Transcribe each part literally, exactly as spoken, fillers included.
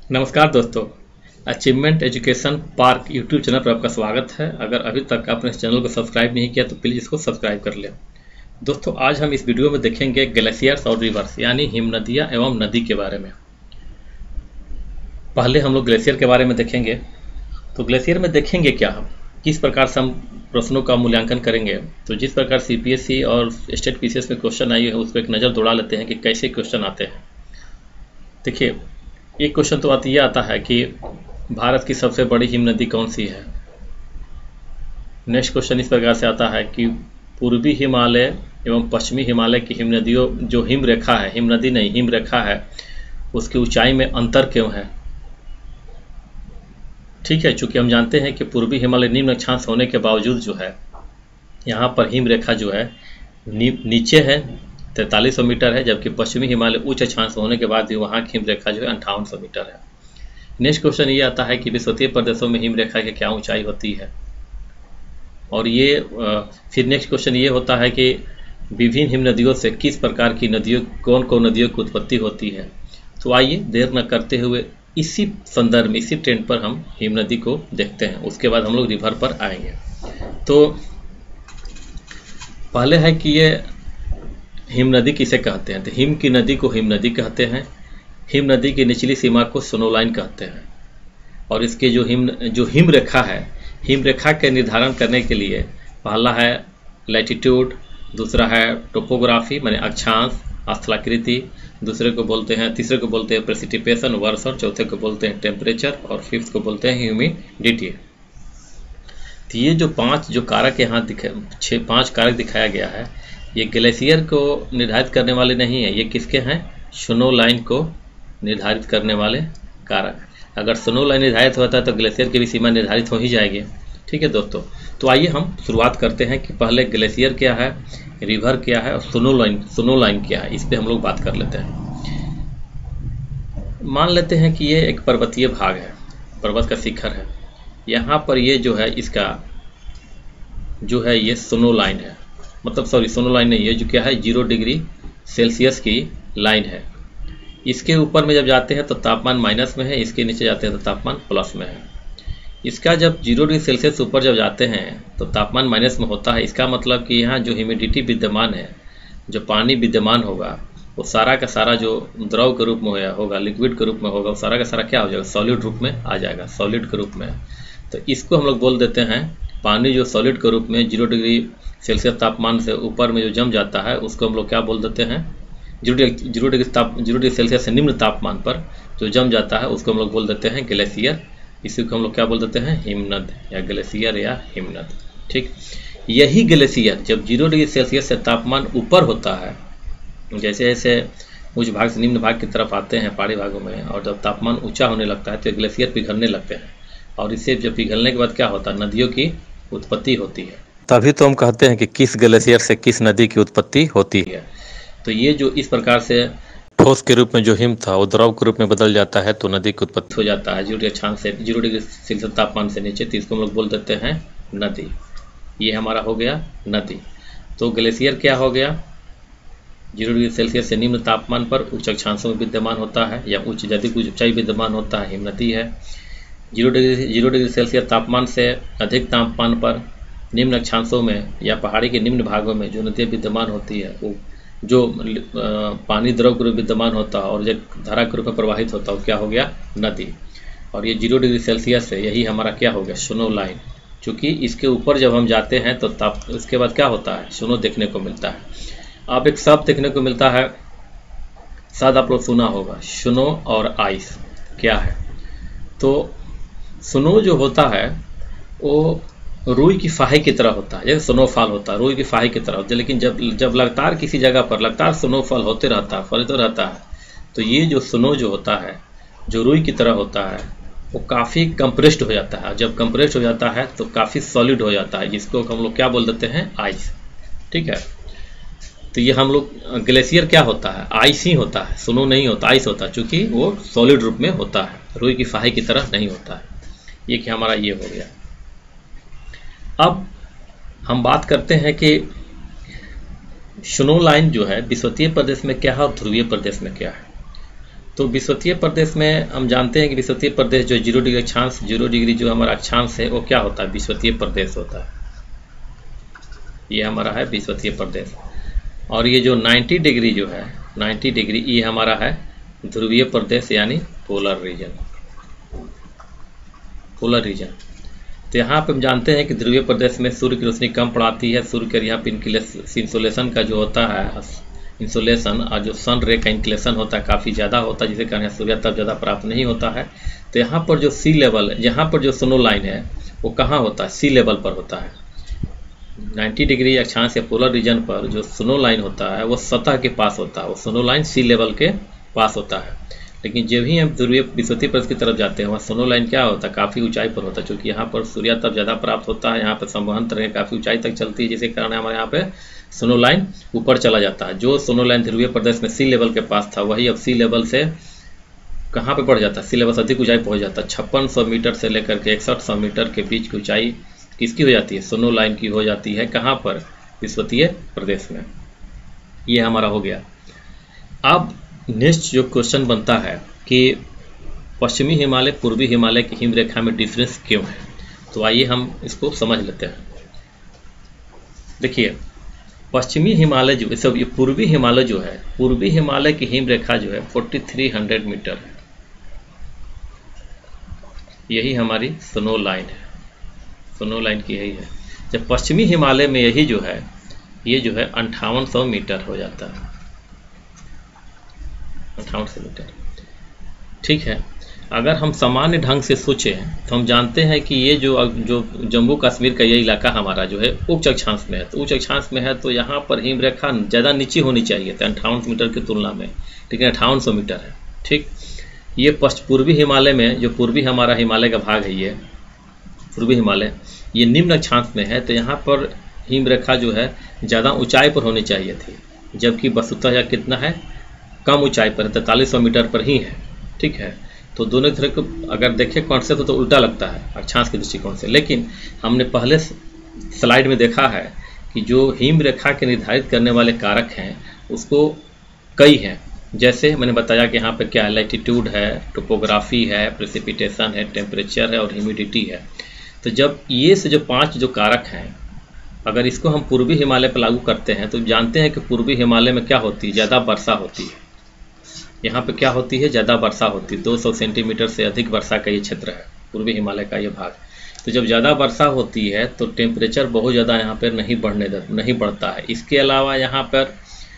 नमस्कार दोस्तों, achievement education park YouTube channel पर आपका स्वागत है। अगर अभी तक आपने इस चैनल को सब्सक्राइब नहीं किया तो प्लीज़ इसको सब्सक्राइब कर लें। दोस्तों, आज हम इस वीडियो में देखेंगे ग्लेशियर्स और रिवर्स यानी हिमनदियाँ एवं नदी के बारे में। पहले हम लोग ग्लेशियर के बारे में देखेंगे। तो ग्लेशियर में देखेंगे क्या, हम किस प्रकार से हम प्रश्नों का मूल्यांकन करेंगे। तो जिस प्रकार सी पी एस सी और स्टेट पी सी एस में क्वेश्चन आई है उस पर एक नज़र दौड़ा लेते हैं कि कैसे क्वेश्चन आते हैं। देखिए, एक क्वेश्चन तो आती ये आता है कि भारत की सबसे बड़ी हिम नदी कौन सी है। नेक्स्ट क्वेश्चन इस प्रकार से आता है कि पूर्वी हिमालय एवं पश्चिमी हिमालय की हिम नदियों जो हिम रेखा है, हिम नदी नहीं हिम रेखा है, उसकी ऊंचाई में अंतर क्यों है। ठीक है, चूंकि हम जानते हैं कि पूर्वी हिमालय निम्न अक्षांश होने के बावजूद जो है यहाँ पर हिम रेखा जो है नी, नीचे है तैंतालीस सौ मीटर है, जबकि पश्चिमी हिमालय उच्च अक्षांश होने के बाद भी वहाँ की हिम रेखा जो है अंठावन सौ मीटर है। नेक्स्ट क्वेश्चन ये आता है कि विषुवतीय प्रदेशों में हिम रेखा की क्या ऊंचाई होती है। और ये फिर नेक्स्ट क्वेश्चन ये होता है कि विभिन्न हिम नदियों से किस प्रकार की नदियों कौन कौन नदियों की उत्पत्ति होती है। तो आइए देर न करते हुए इसी संदर्भ में इसी ट्रेंड पर हम हिम नदी को देखते हैं, उसके बाद हम लोग रिवर पर आएंगे। तो पहले है कि ये हिम नदी किसे कहते हैं। तो हिम की नदी को हिम नदी कहते हैं। हिम नदी की निचली सीमा को स्नो लाइन कहते हैं। और इसके जो हिम जो हिम रेखा है, हिम रेखा के निर्धारण करने के लिए पहला है लैटिट्यूड, दूसरा है टोपोग्राफी माने अक्षांश स्थलाकृति, दूसरे को बोलते हैं तीसरे को बोलते हैं प्रेसिपिटेशन वर्षा, चौथे को बोलते हैं टेम्परेचर और फिफ्थ को बोलते हैं ह्यूमिडिटी। तो ये जो पांच जो कारक यहाँ दिखा छः पाँच कारक दिखाया गया है, ये ग्लेशियर को निर्धारित करने वाले नहीं है, ये किसके हैं, स्नो लाइन को निर्धारित करने वाले कारक। अगर स्नो लाइन निर्धारित होता है तो ग्लेशियर की भी सीमा निर्धारित हो ही जाएगी। ठीक है दोस्तों, तो आइए हम शुरुआत करते हैं कि पहले ग्लेशियर क्या है, रिवर क्या है और स्नो लाइन स्नो लाइन क्या है, इस पर हम लोग बात कर लेते हैं। मान लेते हैं कि ये एक पर्वतीय भाग है, पर्वत का शिखर है। यहाँ पर ये जो है इसका जो है ये स्नो लाइन है, मतलब सॉरी स्नो लाइन नहीं है, जो क्या है जीरो डिग्री सेल्सियस की लाइन है। इसके ऊपर में जब जाते हैं तो तापमान माइनस में है, इसके नीचे जाते हैं तो तापमान प्लस में है। इसका जब जीरो डिग्री सेल्सियस ऊपर जब जाते हैं तो तापमान माइनस में होता है। इसका मतलब कि यहाँ जो ह्यूमिडिटी विद्यमान है, जो पानी विद्यमान होगा, वो सारा का सारा जो द्रव के रूप में होगा, लिक्विड के रूप में होगा, वो सारा का सारा क्या हो जाएगा, सॉलिड रूप में आ जाएगा, सॉलिड के रूप में। तो इसको हम लोग बोल देते हैं पानी जो सॉलिड के रूप में जीरो डिग्री सेल्सियस तापमान से ऊपर में जो जम जाता है उसको हम लोग क्या बोल देते हैं, जीरो डिग्री जीरो डिग्री ताप जीरो डिग्री सेल्सियस से निम्न तापमान पर जो जम जाता है उसको हम लोग बोल देते हैं ग्लेशियर। इसी को हम लोग क्या बोल देते हैं, हिमनद या ग्लेशियर या हिमनद। ठीक, यही ग्लेशियर जब जीरो डिग्री सेल्सियस से तापमान ऊपर होता है, जैसे जैसे उच्च भाग से निम्न भाग की तरफ आते हैं पहाड़ी भागों में, और जब तापमान ऊंचा होने लगता है तो ग्लेशियर पिघलने लगते हैं। और इससे जब पिघलने के बाद क्या होता है, नदियों की उत्पत्ति होती है। तभी तो हम कहते हैं कि किस ग्लेशियर से किस नदी की उत्पत्ति होती है। तो ये जो इस प्रकार से ठोस के रूप में जो हिम था वो द्रव के रूप में बदल जाता है तो नदी की उत्पत्ति हो जाता है जीरो डिग्री अक्षांश से जीरो डिग्री सेल्सियस तापमान से नीचे, तो इसको हम लोग बोल देते हैं नदी। ये हमारा हो गया नदी। तो ग्लेशियर क्या हो गया, जीरो डिग्री सेल्सियस से निम्न तापमान पर उच्च अक्षांशों में विद्यमान होता है या उच्च यदि कुछ ऊंचाई विद्यमान होता है, हिमनदी है। Zero degree zero degree Celsius तापमान से अधिक तापमान पर निम्न अक्षांशों में या पहाड़ी के निम्न भागों में जो नदियाँ विद्यमान होती है, वो जो पानी द्रव के रूप विद्यमान होता है और जब धारा के रूप में प्रवाहित होता है वो क्या हो गया, नदी। और ये जीरो डिग्री सेल्सियस है, यही हमारा क्या हो गया, स्नो लाइन। क्योंकि इसके ऊपर जब हम जाते हैं तो ताप उसके बाद क्या होता है, स्नो देखने को मिलता है। अब एक शब्द देखने को मिलता है, शायद आप लोग सुना होगा, स्नो और आइस क्या है। तो स्नो जो होता है वो रुई की फाही की तरह होता है, जैसे स्नोफॉल होता है रुई की फाही की तरह होता है। लेकिन जब जब लगातार किसी जगह पर लगातार स्नोफॉल होते रहता है, फलते रहता है, तो ये जो स्नो जो होता है जो रुई की तरह होता है वो काफ़ी कंप्रेस्ड हो जाता है। जब कंप्रेस्ड हो जाता है तो काफ़ी सॉलिड हो जाता है, जिसको हम लोग क्या बोल देते हैं, आइस। ठीक है, तो ये हम लोग ग्लेशियर क्या होता है, आइस ही होता है, स्नो नहीं होता, आइस होता है, चूँकि वो सॉलिड रूप में होता है, रुई की फाही की तरह नहीं होता है। ये क्या हमारा ये हो गया। अब हम बात करते हैं कि स्नो लाइन जो है विषुवतीय प्रदेश में क्या है और ध्रुवीय प्रदेश में क्या है। तो विषुवतीय प्रदेश में हम जानते हैं कि विषुवतीय प्रदेश जो जीरो डिग्री अक्षांश जीरो डिग्री जो हमारा अक्षांश है वो क्या होता है, विषुवतीय प्रदेश होता है। ये हमारा है विषुवतीय प्रदेश। और ये जो नब्बे डिग्री जो है नब्बे डिग्री ये हमारा है ध्रुवीय प्रदेश यानी पोलर रीजन, पोलर रीजन। तो यहाँ पे हम जानते हैं कि ध्रुवीय प्रदेश में सूर्य की रोशनी कम पड़ाती है, सूर्य के यहाँ पे इंसोलेशन का जो होता है इंसोलेशन और जो सन रे का इंक्लेशन होता है काफ़ी ज़्यादा होता है, जिसके कारण सूर्य तब ज़्यादा प्राप्त नहीं होता है। तो यहाँ पर जो सी लेवल, यहाँ पर जो स्नो लाइन है वो कहाँ होता है, सी लेवल पर होता है। नब्बे डिग्री अक्षांश या पोलर रीजन पर जो स्नो लाइन होता है वो सतह के पास होता है, वो स्नो लाइन सी लेवल के पास होता है। लेकिन जब भी हम ध्रुवीय विषुवतीय प्रदेश की तरफ जाते हैं वहाँ स्नो लाइन क्या होता है, काफ़ी ऊंचाई पर होता है, क्योंकि यहाँ पर सूर्य तब ज़्यादा प्राप्त होता है, यहाँ पर संवहन तरंगें काफ़ी ऊंचाई तक चलती है, जिसके कारण हमारे यहाँ पे स्नो लाइन ऊपर चला जाता है। जो स्नो लाइन ध्रुवीय प्रदेश में सी लेवल के पास था वही अब सी लेवल से कहाँ पे बढ़ जाता है, सी लेवल से अधिक ऊंचाई पहुँच जाता है। छप्पन सौ मीटर से लेकर के इकसठ सौ मीटर के बीच की ऊंचाई किसकी हो जाती है, स्नो लाइन की हो जाती है। कहाँ पर, विषुवतीय प्रदेश में। ये हमारा हो गया। अब नेक्स्ट जो क्वेश्चन बनता है कि पश्चिमी हिमालय पूर्वी हिमालय की हिम रेखा में डिफरेंस क्यों है, तो आइए हम इसको समझ लेते हैं। देखिए पश्चिमी हिमालय जो सब ये पूर्वी हिमालय जो है, पूर्वी हिमालय की हिम रेखा जो है तैंतालीस सौ मीटर है, यही हमारी स्नो लाइन है, स्नो लाइन की यही है। जब पश्चिमी हिमालय में यही जो है ये जो है अंठावन सौ मीटर हो जाता है, अंठावन सौ मीटर। ठीक है, अगर हम सामान्य ढंग से सोचें तो हम जानते हैं कि ये जो जो जम्मू कश्मीर का ये इलाका हमारा जो है उच्च अक्षांश में है, तो उच्च अक्षांश में है तो यहाँ पर हिम रेखा ज़्यादा नीचे होनी चाहिए थी अंठावन सौ मीटर की तुलना में, लेकिन अट्ठावन सौ मीटर है। ठीक, ये पश्चिम पूर्वी हिमालय में जो पूर्वी हमारा हिमालय का भाग है, ये पूर्वी हिमालय ये निम्न अक्षांश में है, तो यहाँ पर हिम रेखा जो है ज़्यादा ऊंचाई पर होनी चाहिए थी, जबकि वस्तुतः यह कितना है, कम ऊंचाई पर, तैंतालीस सौ मीटर पर ही है। ठीक है, तो दोनों तरह को अगर देखें कॉन्सेप्ट तो, तो उल्टा लगता है अक्षांश के दृष्टिकोण से, लेकिन हमने पहले स्लाइड में देखा है कि जो हिम रेखा के निर्धारित करने वाले कारक हैं उसको कई हैं। जैसे मैंने बताया कि यहाँ पे क्या है, लैटिट्यूड है, टोपोग्राफी है, प्रेसिपिटेशन है, टेम्परेचर है और ह्यूमिडिटी है। तो जब ये से जो पांच जो कारक हैं, अगर इसको हम पूर्वी हिमालय पर लागू करते हैं तो जानते हैं कि पूर्वी हिमालय में क्या होती है, ज़्यादा वर्षा होती है। यहाँ पे क्या होती है, ज़्यादा वर्षा होती है, दो सौ सेंटीमीटर से अधिक वर्षा का ये क्षेत्र है पूर्वी हिमालय का ये भाग। तो जब ज़्यादा वर्षा होती है तो टेम्परेचर बहुत ज़्यादा यहाँ पर नहीं बढ़ने नहीं बढ़ता है। इसके अलावा यहाँ पर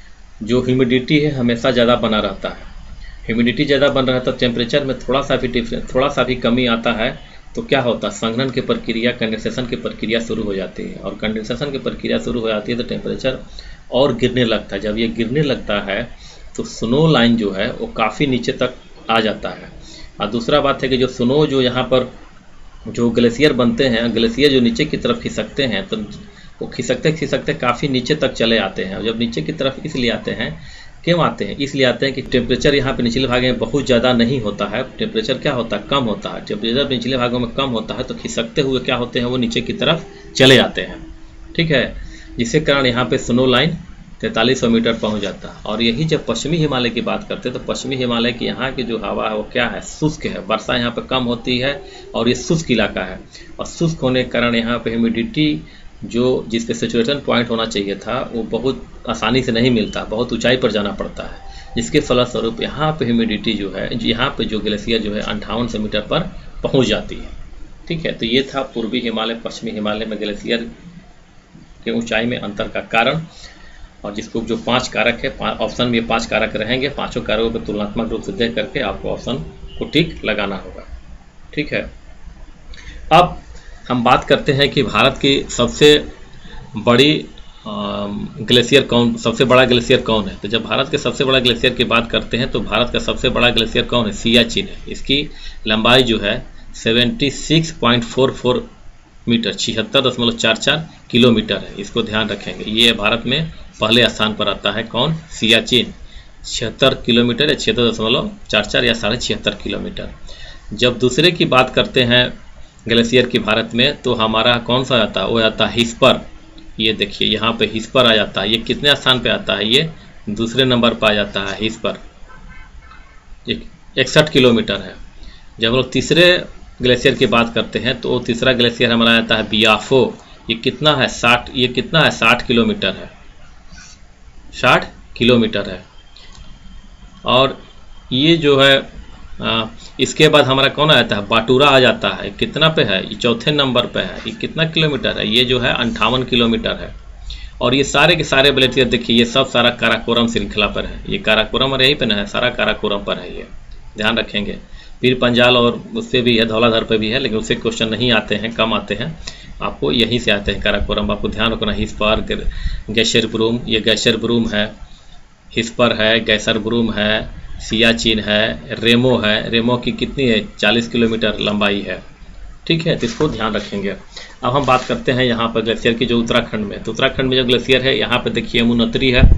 जो ह्यूमिडिटी है हमेशा ज़्यादा बना रहता है, ह्यूमिडिटी ज़्यादा बन रहा है तो टेम्परेचर में थोड़ा सा भी डिफरेंस थोड़ा सा भी कमी आता है तो क्या होता है, संघनन की प्रक्रिया, कंडेंसेशन की प्रक्रिया शुरू हो जाती है, और कंडेंसेशन की प्रक्रिया शुरू हो जाती है तो टेम्परेचर और गिरने लगता है। जब ये गिरने लगता है तो स्नो लाइन जो है वो काफ़ी नीचे तक आ जाता है। और दूसरा बात है कि जो स्नो जो यहाँ पर जो ग्लेशियर बनते हैं, ग्लेशियर जो नीचे की तरफ खिसकते हैं तो वो खिसकते खिसकते काफ़ी नीचे तक चले आते हैं। और जब नीचे की तरफ इसलिए आते हैं, क्यों आते हैं, इसलिए आते हैं कि टेम्परेचर यहाँ पे निचले भाग में बहुत ज़्यादा नहीं होता है, टेम्परेचर क्या होता है, कम होता है। टेम्परेचर निचले भागों में कम होता है तो खिसकते हुए क्या होते हैं, वो नीचे की तरफ चले जाते हैं। ठीक है, जिसके कारण यहाँ पे स्नो लाइन तैंतालीस सौ मीटर पहुँच जाता है। और यही जब पश्चिमी हिमालय की बात करते हैं तो पश्चिमी हिमालय की यहाँ की जो हवा है वो क्या है, शुष्क है, वर्षा यहाँ पर कम होती है और ये शुष्क इलाका है। और शुष्क होने के कारण यहाँ पर ह्यूमिडिटी जो जिस पे सेचुरेशन पॉइंट होना चाहिए था वो बहुत आसानी से नहीं मिलता, बहुत ऊंचाई पर जाना पड़ता है, जिसके फलस्वरूप यहाँ पे ह्यूमिडिटी जो है, यहाँ पे जो ग्लेशियर जो है अंठावन सौ मीटर पर पहुँच जाती है। ठीक है, तो ये था पूर्वी हिमालय पश्चिमी हिमालय में ग्लेशियर के ऊंचाई में अंतर का कारण, और जिसको जो पांच कारक है, ऑप्शन में पांच कारक रहेंगे, पांचों कारकों को तुलनात्मक रूप से देख करके आपको ऑप्शन को टिक लगाना होगा। ठीक है, अब हम बात करते हैं कि भारत की सबसे बड़ी ग्लेशियर कौन, सबसे बड़ा ग्लेशियर कौन है। तो जब भारत के सबसे बड़ा ग्लेशियर की बात करते हैं तो भारत का सबसे बड़ा ग्लेशियर कौन है, सियाचिन है। इसकी लंबाई जो है छिहत्तर पॉइंट चार चार मीटर, छिहत्तर दशमलव चार चार किलोमीटर है। इसको ध्यान रखेंगे, ये भारत में पहले स्थान पर आता है। कौन, सियाचिन, छिहत्तर किलोमीटर या छिहत्तर दशमलव चार चार या साढ़े छिहत्तर किलोमीटर। जब दूसरे की बात करते हैं ग्लेशियर की भारत में तो हमारा कौन सा आता है, वो आता है हिस्पर। ये देखिए यहाँ पे हिस्पर आ जाता है, ये कितने स्थान पे आता है, ये दूसरे नंबर पर आ जाता है हिस्पर। इकसठ किलोमीटर है। जब हम लोग तीसरे ग्लेशियर की बात करते हैं तो तीसरा ग्लेशियर हमारा आता है बियाफो। ये कितना है साठ ये कितना है साठ किलोमीटर है, साठ किलोमीटर है। और ये जो है आ, इसके बाद हमारा कौन आता है बाटूरा आ जाता है। कितना पे है, ये चौथे नंबर पे है। ये कितना किलोमीटर है, ये जो है अंठावन किलोमीटर है। और ये सारे के सारे ग्लेशियर देखिए ये सब सारा काराकोरम श्रृंखला पर है। ये काराकोरम और यहीं पे ना है, सारा काराकोरम पर है, ये ध्यान रखेंगे। पीर पंजाल और उससे भी है, धौलाधर पे भी है, लेकिन उससे क्वेश्चन नहीं आते हैं, कम आते हैं, आपको यहीं से आते हैं काराकोरम। आपको ध्यान रखना हिस्पर गैशर ब्रूम, ये गैशर ब्रूम है, हिस्पर है, गैसर ब्रूम है, सियाचिन है, रेमो है। रेमो की कितनी है चालीस किलोमीटर लंबाई है, ठीक है, तो इसको ध्यान रखेंगे। अब हम बात करते हैं यहाँ पर ग्लेशियर की जो उत्तराखंड में, तो उत्तराखंड में जो ग्लेशियर है यहाँ पर देखिए यमुनोत्री है,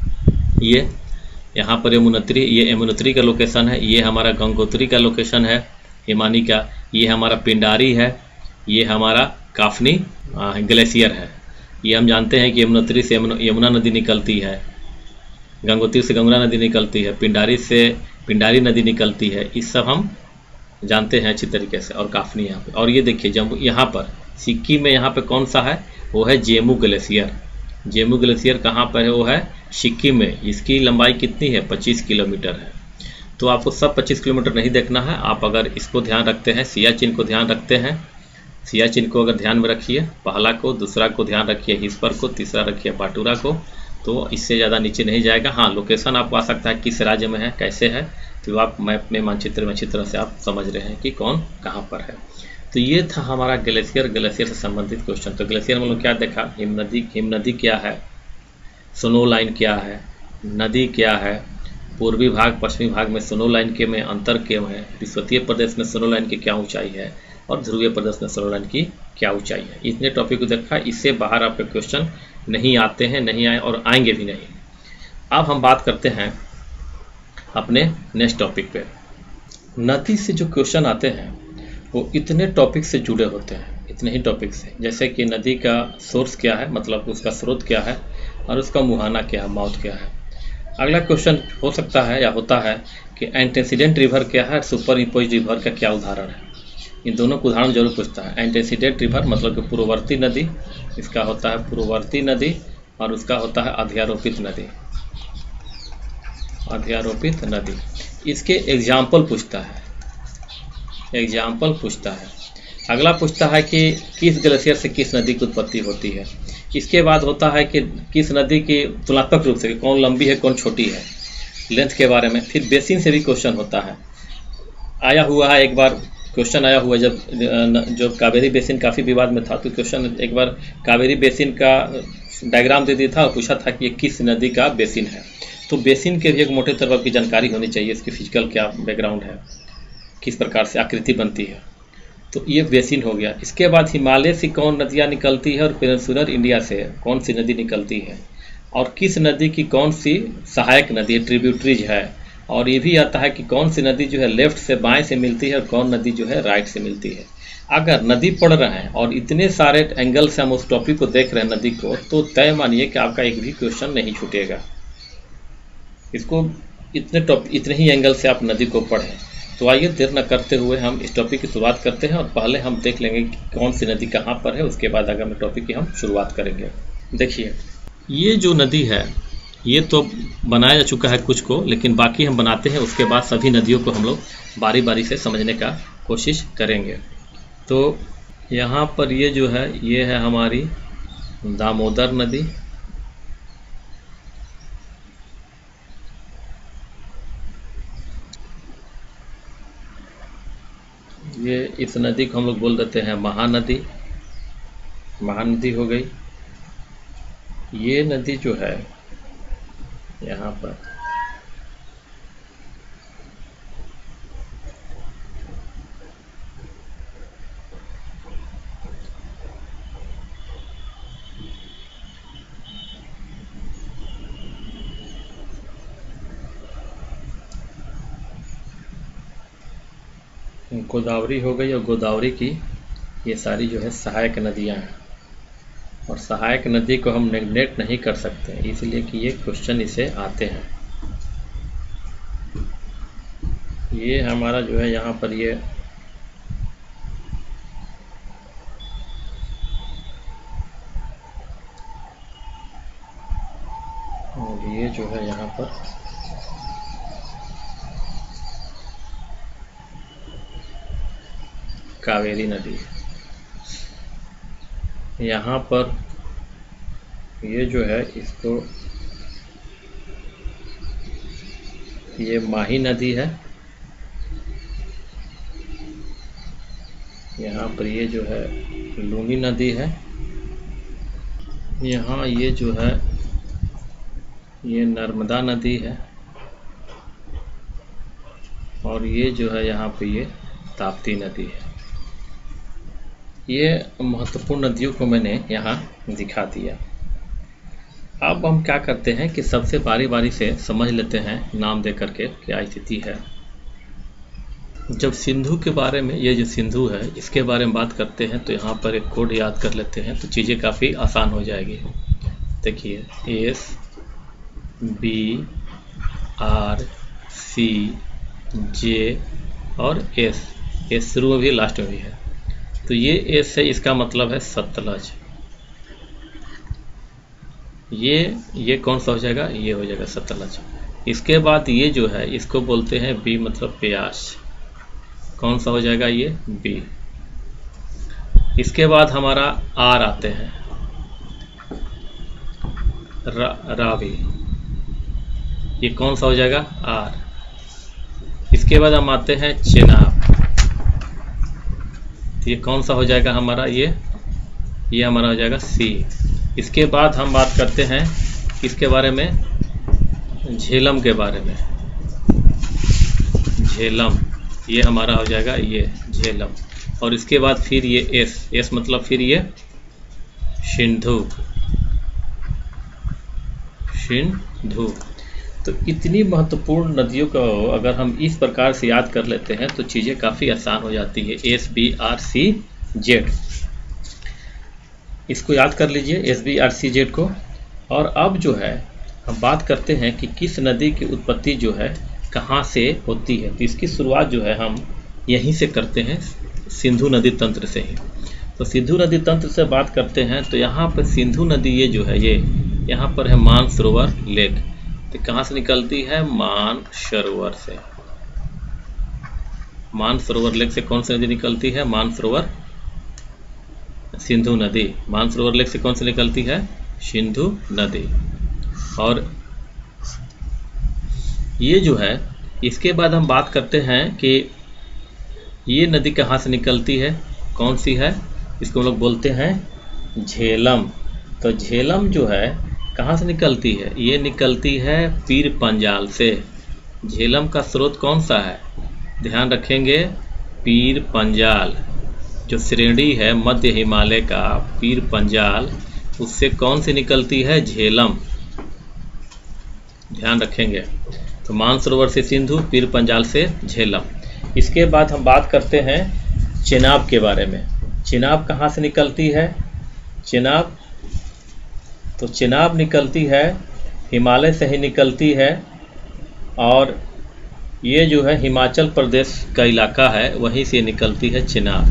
ये यहाँ पर यमुनोत्री, ये यमुनोत्री का लोकेशन है। ये हमारा गंगोत्री का लोकेशन है हिमानी का। ये हमारा पिंडारी है, ये हमारा काफनी ग्लेशियर है। ये हम जानते हैं कि यमुनोत्री से यमुना नदी निकलती है, गंगोत्री से गंगा नदी निकलती है, पिंडारी से पिंडारी नदी निकलती है। इस सब हम जानते हैं अच्छी तरीके से। और काफनी यहाँ पे, और ये देखिए जम्मू यहाँ पर सिक्किम में यहाँ पे कौन सा है, वो है जेमू ग्लेशियर। जेमू ग्लेशियर कहाँ पर है, वो है सिक्किम में। इसकी लंबाई कितनी है पच्चीस किलोमीटर है। तो आपको सब पच्चीस किलोमीटर नहीं देखना है, आप अगर इसको ध्यान रखते हैं, सियाचिन को ध्यान रखते हैं, सियाचिन को अगर ध्यान में रखिए, पहला को, दूसरा को ध्यान रखिए हिस्पर को, तीसरा रखिए बाटूरा को, तो इससे ज़्यादा नीचे नहीं जाएगा। हाँ, लोकेशन आपको आ सकता है किस राज्य में है, कैसे है, तो आप मैप में मानचित्र में अच्छी तरह से आप समझ रहे हैं कि कौन कहाँ पर है। तो ये था हमारा ग्लेशियर ग्लेशियर से संबंधित क्वेश्चन। तो ग्लेशियर में लोग क्या देखा, हिम नदी हिम नदी क्या है, स्नो लाइन क्या है, नदी क्या है, पूर्वी भाग पश्चिमी भाग में स्नो लाइन के में अंतर क्यों है, विश्वतीय प्रदेश में स्नो लाइन की क्या ऊंचाई है, और ध्रुवीय प्रदेश में स्नो लाइन की क्या ऊंचाई है। इतने टॉपिक को देखा, इससे बाहर आपके क्वेश्चन नहीं आते हैं, नहीं आए और आएंगे भी नहीं। अब हम बात करते हैं अपने नेक्स्ट टॉपिक पे। नदी से जो क्वेश्चन आते हैं वो इतने टॉपिक से जुड़े होते हैं, इतने ही टॉपिक से, जैसे कि नदी का सोर्स क्या है, मतलब उसका स्रोत क्या है, और उसका मुहाना क्या है, माउथ क्या है। अगला क्वेश्चन हो सकता है या होता है कि एंटेसिडेंट रिवर क्या है, सुपर इम्पोज रिवर का क्या उदाहरण है। इन दोनों को उदाहरण जरूर पूछता है। एंटेसिडेंट रिवर मतलब कि पूर्ववर्ती नदी, इसका होता है पूर्ववर्ती नदी, और उसका होता है अध्यारोपित नदी, अध्यारोपित नदी। इसके एग्जाम्पल पूछता है, एग्जाम्पल पूछता है। अगला पूछता है कि किस ग्लेशियर से किस नदी की उत्पत्ति होती है। इसके बाद होता है कि किस नदी की तुलनात्मक रूप से कौन लंबी है कौन छोटी है, लेंथ के बारे में। फिर बेसिन से भी क्वेश्चन होता है, आया हुआ है एक बार क्वेश्चन आया हुआ, जब जो कावेरी बेसिन काफ़ी विवाद में था, तो क्वेश्चन एक बार कावेरी बेसिन का डायग्राम दे दिया था और पूछा था कि ये किस नदी का बेसिन है। तो बेसिन के भी एक मोटे तौर पर की जानकारी होनी चाहिए, इसकी फिजिकल क्या बैकग्राउंड है, किस प्रकार से आकृति बनती है। तो ये बेसिन हो गया। इसके बाद हिमालय से कौन नदियाँ निकलती है और पेनिनसुलर इंडिया से कौन सी नदी निकलती है, और किस नदी की कौन सी सहायक नदी ट्रिब्यूटरीज है। और ये भी आता है कि कौन सी नदी जो है लेफ्ट से बाएं से मिलती है और कौन नदी जो है राइट से मिलती है। अगर नदी पढ़ रहे हैं और इतने सारे एंगल से हम उस टॉपिक को देख रहे हैं नदी को, तो तय मानिए कि आपका एक भी क्वेश्चन नहीं छूटेगा। इसको इतने टॉपिक इतने ही एंगल से आप नदी को पढ़ें। तो आइए देर न करते हुए हम इस टॉपिक की शुरुआत करते हैं, और पहले हम देख लेंगे कि कौन सी नदी कहाँ पर है, उसके बाद आगामी टॉपिक की हम शुरुआत करेंगे। देखिए, ये जो नदी है ये तो बनाया जा चुका है कुछ को, लेकिन बाकी हम बनाते हैं, उसके बाद सभी नदियों को हम लोग बारी बारी से समझने का कोशिश करेंगे। तो यहाँ पर ये जो है ये है हमारी दामोदर नदी, ये इस नदी को हम लोग बोल देते हैं महानदी, महानदी हो गई। ये नदी जो है यहाँ पर गोदावरी हो गई, और गोदावरी की ये सारी जो है सहायक नदियाँ हैं। और सहायक नदी को हम नेग्लेक्ट नहीं कर सकते, इसलिए कि ये क्वेश्चन इसे आते हैं। ये हमारा जो है यहाँ पर ये और ये जो है यहाँ पर कावेरी नदी। यहाँ पर ये जो है इसको ये माही नदी है। यहाँ पर ये जो है लूनी नदी है। यहाँ ये जो है ये नर्मदा नदी है और ये जो है यहाँ पे ये ताप्ती नदी है। ये महत्वपूर्ण नदियों को मैंने यहाँ दिखा दिया। अब हम क्या करते हैं कि सबसे बारी बारी से समझ लेते हैं नाम दे करके क्या स्थिति है। जब सिंधु के बारे में, ये जो सिंधु है इसके बारे में बात करते हैं तो यहाँ पर एक कोड याद कर लेते हैं तो चीज़ें काफ़ी आसान हो जाएगी। देखिए S B R C J और एस, एस शुरू में भी लास्ट में भी है। तो ये एस है, इसका मतलब है सतलज। ये ये कौन सा हो जाएगा, ये हो जाएगा सतलज। इसके बाद ये जो है इसको बोलते हैं बी, मतलब प्यास। कौन सा हो जाएगा, ये बी। इसके बाद हमारा आर आते हैं, रा, रावी। ये कौन सा हो जाएगा, आर। इसके बाद हम आते हैं चेनाब। ये कौन सा हो जाएगा हमारा, ये ये हमारा हो जाएगा सी। इसके बाद हम बात करते हैं किसके बारे में, झेलम के बारे में। झेलम ये हमारा हो जाएगा ये झेलम। और इसके बाद फिर ये एस, एस मतलब फिर ये सिंधु, सिंधु। तो इतनी महत्वपूर्ण नदियों को अगर हम इस प्रकार से याद कर लेते हैं तो चीज़ें काफ़ी आसान हो जाती है। S B R C Z, इसको याद कर लीजिए, S B R C Z को। और अब जो है हम बात करते हैं कि किस नदी की उत्पत्ति जो है कहाँ से होती है। तो इसकी शुरुआत जो है हम यहीं से करते हैं, सिंधु नदी तंत्र से ही। तो सिंधु नदी तंत्र से बात करते हैं तो यहाँ पर सिंधु नदी ये जो है ये यहाँ पर है मानसरोवर लेक। तो कहाँ से निकलती है, मानसरोवर से। मानसरोवर लेक से कौन सी नदी निकलती है, मानसरोवर, सिंधु नदी। मानसरोवर लेक से कौन सी निकलती है, सिंधु नदी। और ये जो है इसके बाद हम बात करते हैं कि ये नदी कहाँ से निकलती है, कौन सी है, इसको हम लोग बोलते हैं झेलम। तो झेलम जो है कहाँ से निकलती है, ये निकलती है पीर पंजाल से। झेलम का स्रोत कौन सा है, ध्यान रखेंगे, पीर पंजाल। जो श्रेणी है मध्य हिमालय का पीर पंजाल, उससे कौन सी निकलती है, झेलम। ध्यान रखेंगे। तो मानसरोवर से सिंधु, पीर पंजाल से झेलम। इसके बाद हम बात करते हैं चेनाब के बारे में। चेनाब कहाँ से निकलती है, चेनाब, तो चेनाब निकलती है हिमालय से ही निकलती है। और ये जो है हिमाचल प्रदेश का इलाका है, वहीं से निकलती है चेनाब।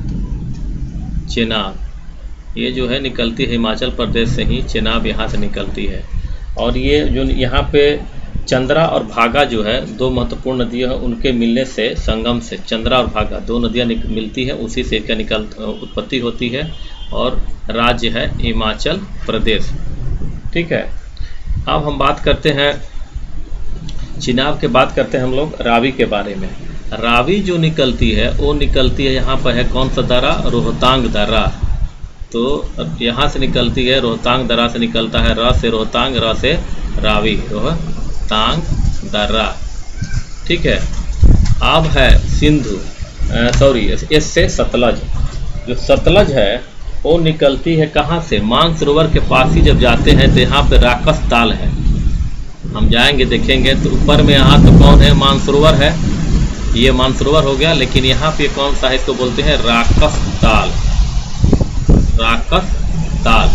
चेनाब ये जो है निकलती है हिमाचल प्रदेश से ही, चेनाब यहाँ से निकलती है। और ये जो यहाँ पे चंद्रा और भागा जो है दो महत्वपूर्ण नदियाँ हैं, उनके मिलने से, संगम से चंद्रा और भागा दो नदियाँ मिलती है, उसी से इसका निकल उत्पत्ति होती है। और राज्य है हिमाचल प्रदेश। ठीक है। अब हम बात करते हैं चेनाब के, बात करते हैं हम लोग रावी के बारे में। रावी जो निकलती है वो निकलती है यहाँ पर है कौन सा दर्रा, रोहतांग दर्रा। तो यहाँ से निकलती है, रोहतांग दर्रा से निकलता है, र से रोहतांग, र से रावी, रोहतांग दर्रा। ठीक है। अब है सिंधु, सॉरी एस से सतलज। जो सतलज है वो निकलती है कहाँ से, मानसरोवर के पास ही जब जाते हैं तो यहाँ पे राकस ताल है, हम जाएंगे देखेंगे। तो ऊपर में यहाँ तो कौन है, मानसरोवर है, ये मानसरोवर हो गया। लेकिन यहाँ पे कौन सा है, इसको बोलते हैं राकस ताल, राकस ताल।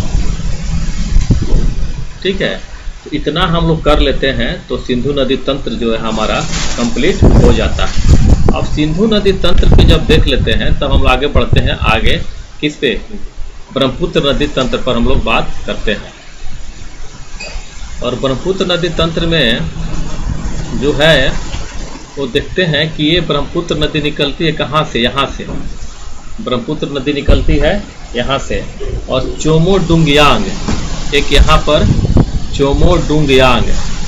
ठीक है। तो इतना हम लोग कर लेते हैं तो सिंधु नदी तंत्र जो है हमारा कंप्लीट हो जाता है। अब सिंधु नदी तंत्र के जब देख लेते हैं तब हम आगे बढ़ते हैं। आगे किस पे? ब्रह्मपुत्र नदी तंत्र पर हम लोग बात करते हैं। और ब्रह्मपुत्र नदी तंत्र में जो है वो देखते हैं कि ये ब्रह्मपुत्र नदी निकलती है कहाँ से? यहाँ से ब्रह्मपुत्र नदी निकलती है यहाँ से। और चोमोडुंगयांग, एक यहाँ पर चोमोडुंगयांग,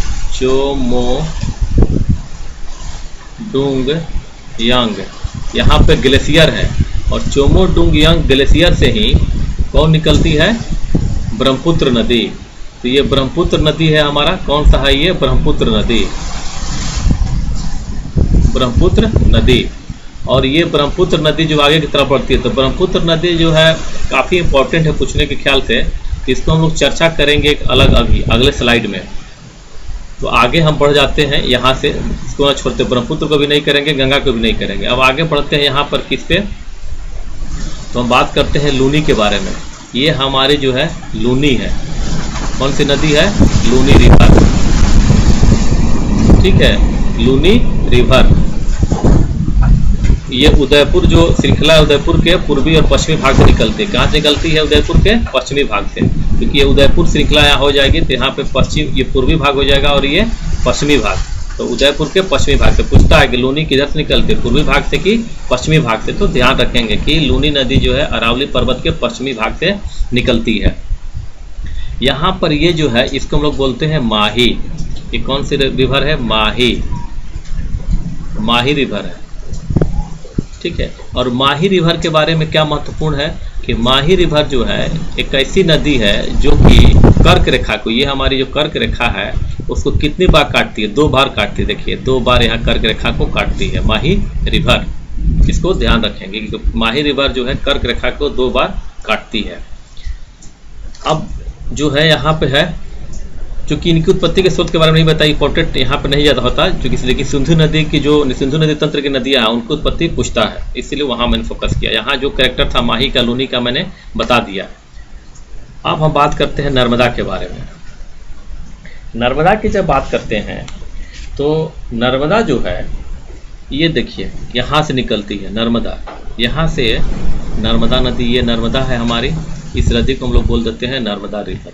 चोमोडुंगयांग यहाँ पे ग्लेशियर है। और चोमोडुंगयांग ग्लेशियर से ही कौन निकलती है? ब्रह्मपुत्र नदी। तो ये ब्रह्मपुत्र नदी है हमारा। कौन सा है ये? ब्रह्मपुत्र नदी, ब्रह्मपुत्र नदी। और ये ब्रह्मपुत्र नदी जो आगे की तरफ बढ़ती है, तो ब्रह्मपुत्र नदी जो है काफ़ी इंपॉर्टेंट है पूछने के ख्याल से। इसको हम लोग चर्चा करेंगे एक अलग अभी अगले स्लाइड में। तो आगे हम बढ़ जाते हैं यहाँ से, इसको ना छोड़ते, ब्रह्मपुत्र को भी नहीं करेंगे, गंगा को भी नहीं करेंगे। अब आगे बढ़ते हैं यहाँ पर किस पे? तो हम बात करते हैं लूनी के बारे में। ये हमारी जो है लूनी है। कौन सी नदी है? लूनी रिवर। ठीक है, लूनी रिवर। ये उदयपुर जो श्रृंखला है, उदयपुर के पूर्वी और पश्चिमी भाग से निकलती है। कहाँ से निकलती है? उदयपुर के पश्चिमी भाग से, क्योंकि ये उदयपुर श्रृंखला यहाँ हो जाएगी तो यहाँ पे पश्चिम, ये पूर्वी भाग हो जाएगा और ये पश्चिमी भाग। तो उदयपुर के पश्चिमी भाग से पूछता है कि लूनी किधर से निकलती है, पूर्वी भाग से कि पश्चिमी भाग से? तो ध्यान रखेंगे कि लूनी नदी जो है अरावली पर्वत के पश्चिमी भाग से निकलती है। यहाँ पर ये जो है इसको हम लोग बोलते हैं माही। ये कौन सी रिवर है? माही, माही रिवर है। ठीक है। और माही रिवर के बारे में क्या महत्वपूर्ण है कि माही रिवर जो है एक ऐसी नदी है जो कि कर्क रेखा को, ये हमारी जो कर्क रेखा है उसको कितनी बार काटती है? दो बार काटती है। देखिए दो बार यहाँ कर्क रेखा को काटती है माही रिवर। इसको ध्यान रखेंगे कि माही रिवर जो है कर्क रेखा को दो बार काटती है। अब जो है यहाँ पे है, चूँकि इनकी उत्पत्ति के स्रोत के बारे में नहीं बताया, इंपॉर्टेंट यहाँ पे नहीं ज़्यादा होता, क्योंकि इसलिए कि सिंधु नदी की जो सिंधु नदी तंत्र की नदियाँ हैं उनकी उत्पत्ति पूछता है, इसलिए वहाँ मैंने फोकस किया। यहाँ जो कैरेक्टर था माही का, लूनी का, मैंने बता दिया। अब हम बात करते हैं नर्मदा के बारे में। नर्मदा की जब बात करते हैं तो नर्मदा जो है ये देखिए यहाँ से निकलती है नर्मदा। यहाँ से नर्मदा नदी, ये नर्मदा है हमारी, इस नदी को हम लोग बोल देते हैं नर्मदा रिवर।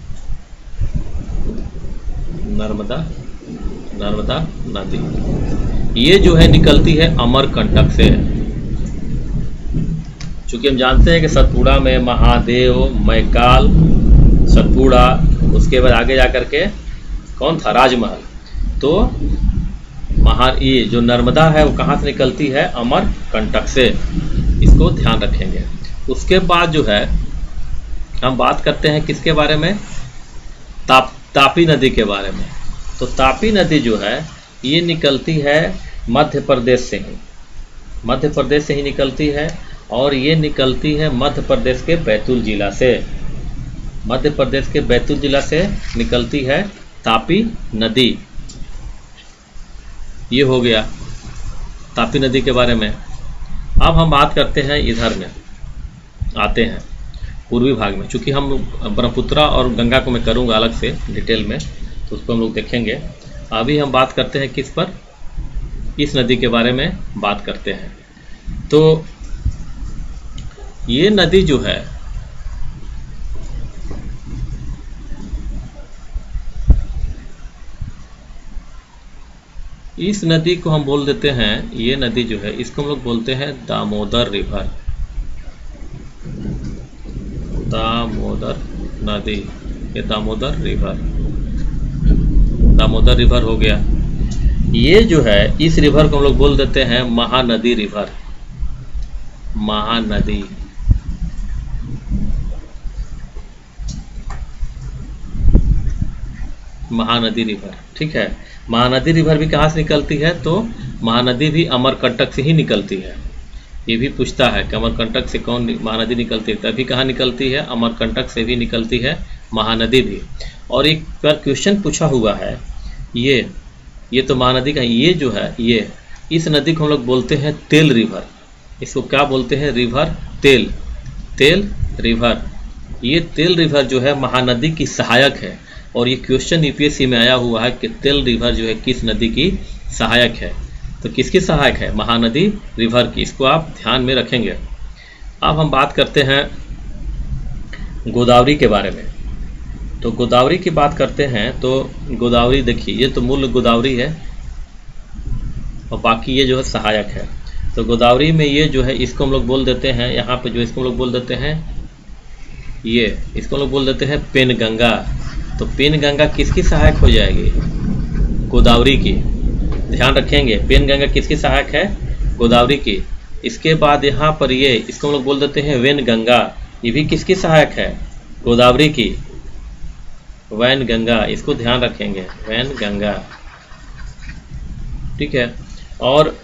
नर्मदा नर्मदा नदी ये जो है निकलती है अमरकंटक से। चूंकि हम जानते हैं कि सतपुड़ा में महादेव, मैकाल, सतपुड़ा, उसके बाद आगे जाकर के कौन था? राजमहल। तो महा ये जो नर्मदा है वो कहाँ से निकलती है? अमरकंटक से। इसको ध्यान रखेंगे। उसके बाद जो है हम बात करते हैं किसके बारे में? ताप तापी नदी के बारे में। तो तापी नदी जो है ये निकलती है मध्य प्रदेश से ही, मध्य प्रदेश से ही निकलती है। और ये निकलती है मध्य प्रदेश के बैतूल जिला से। मध्य प्रदेश के बैतूल जिला से निकलती है तापी नदी। ये हो गया तापी नदी के बारे में। अब हम बात करते हैं, इधर में आते हैं पूर्वी भाग में। चूँकि हम ब्रह्मपुत्रा और गंगा को मैं करूँगा अलग से डिटेल में, तो उसको हम लोग देखेंगे। अभी हम बात करते हैं किस पर? इस नदी के बारे में बात करते हैं। तो ये नदी जो है इस नदी को हम बोल देते हैं, ये नदी जो है इसको हम लोग बोलते हैं दामोदर रिवर। दामोदर नदी, ये दामोदर रिवर, दामोदर रिवर हो गया। ये जो है इस रिवर को हम लोग बोल देते हैं महानदी रिवर। महानदी, महानदी रिवर। ठीक है। महानदी रिवर भी कहाँ से निकलती है? तो महानदी भी अमरकंटक से ही निकलती है। ये भी पूछता है कि अमरकंटक से कौन महानदी निकलती है? तभी कहाँ निकलती है? अमरकंटक से भी निकलती है महानदी भी। और एक बार क्वेश्चन पूछा हुआ है, ये ये तो महानदी का, ये जो है ये इस नदी को हम लोग बोलते हैं तेल रिवर। इसको क्या बोलते हैं? रिवर तेल, तेल रिवर। ये तेल रिवर जो है महानदी की सहायक है। और ये क्वेश्चन यूपीएससी में आया हुआ है कि तेल रिवर जो है किस नदी की सहायक है? तो किसकी सहायक है? महानदी रिवर की। इसको आप ध्यान में रखेंगे। अब हम बात करते हैं गोदावरी के बारे में। तो गोदावरी की बात करते हैं तो गोदावरी देखिए, ये तो मूल गोदावरी है और बाकी ये जो है सहायक है। तो गोदावरी में ये जो है इसको हम लोग बोल देते हैं, यहाँ पे जो इसको हम लोग बोल देते हैं, ये इसको हम लोग बोल देते हैं पेनगंगा। तो पेनगंगा किसकी सहायक हो जाएगी? गोदावरी की। ध्यान रखेंगे, पेनगंगा किसकी सहायक है? गोदावरी की। इसके बाद यहाँ पर ये इसको हम लोग बोल देते हैं वैनगंगा। ये भी किसकी सहायक है? गोदावरी की। वैनगंगा, इसको ध्यान रखेंगे, वैनगंगा। ठीक है। और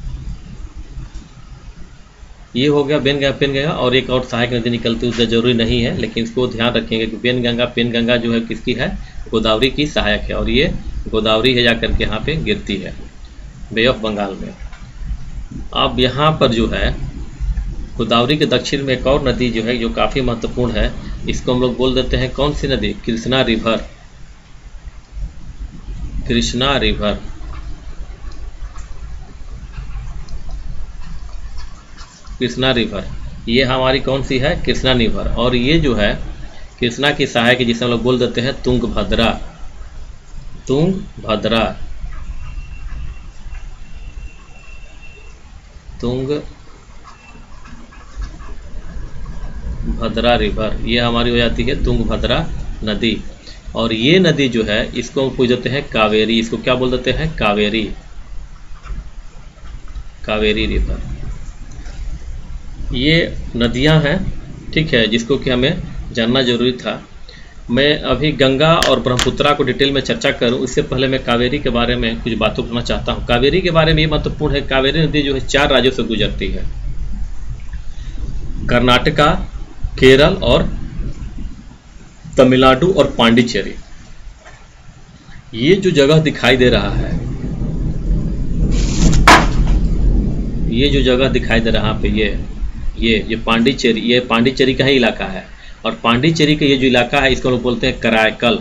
ये हो गया पेनगंगा पेनगंगा और एक और सहायक नदी निकलती है, उससे जरूरी नहीं है, लेकिन इसको ध्यान रखेंगे कि पेनगंगा पेनगंगा जो है किसकी है? गोदावरी की सहायक है। और ये गोदावरी है जाकर के यहाँ पे गिरती है बे ऑफ बंगाल में। अब यहाँ पर जो है गोदावरी के दक्षिण में एक और नदी जो है जो काफ़ी महत्वपूर्ण है, इसको हम लोग बोल देते हैं कौन सी नदी? Krishna river. Krishna river. Krishna river ये हमारी कौन सी है? कृष्णा रिवर। और ये जो है कृष्णा की सहायक है, जिसे हम लोग बोल देते हैं तुंगभद्रा। तुंगभद्रा। तुंग भद्रा रिवर, ये हमारी हो जाती है तुंगभद्रा नदी। और ये नदी जो है इसको हम पूछ देते हैं कावेरी। इसको क्या बोल देते हैं? कावेरी। कावेरी रिवर। ये नदियां हैं, ठीक है, जिसको कि हमें जानना जरूरी था। मैं अभी गंगा और ब्रह्मपुत्रा को डिटेल में चर्चा करूं, इससे पहले मैं कावेरी के बारे में कुछ बातों करना चाहता हूं। कावेरी के बारे में ये महत्वपूर्ण है, कावेरी नदी जो है चार राज्यों से गुजरती है, कर्नाटका, केरल और तमिलनाडु और पांडिचेरी। ये जो जगह दिखाई दे रहा है, ये जो जगह दिखाई दे रहा है पे ये ये ये पांडिचेरी, ये पांडिचेरी का ही इलाका है। और पांडिचेरी का ये जो इलाका है इसको लोग बोलते हैं करायकल।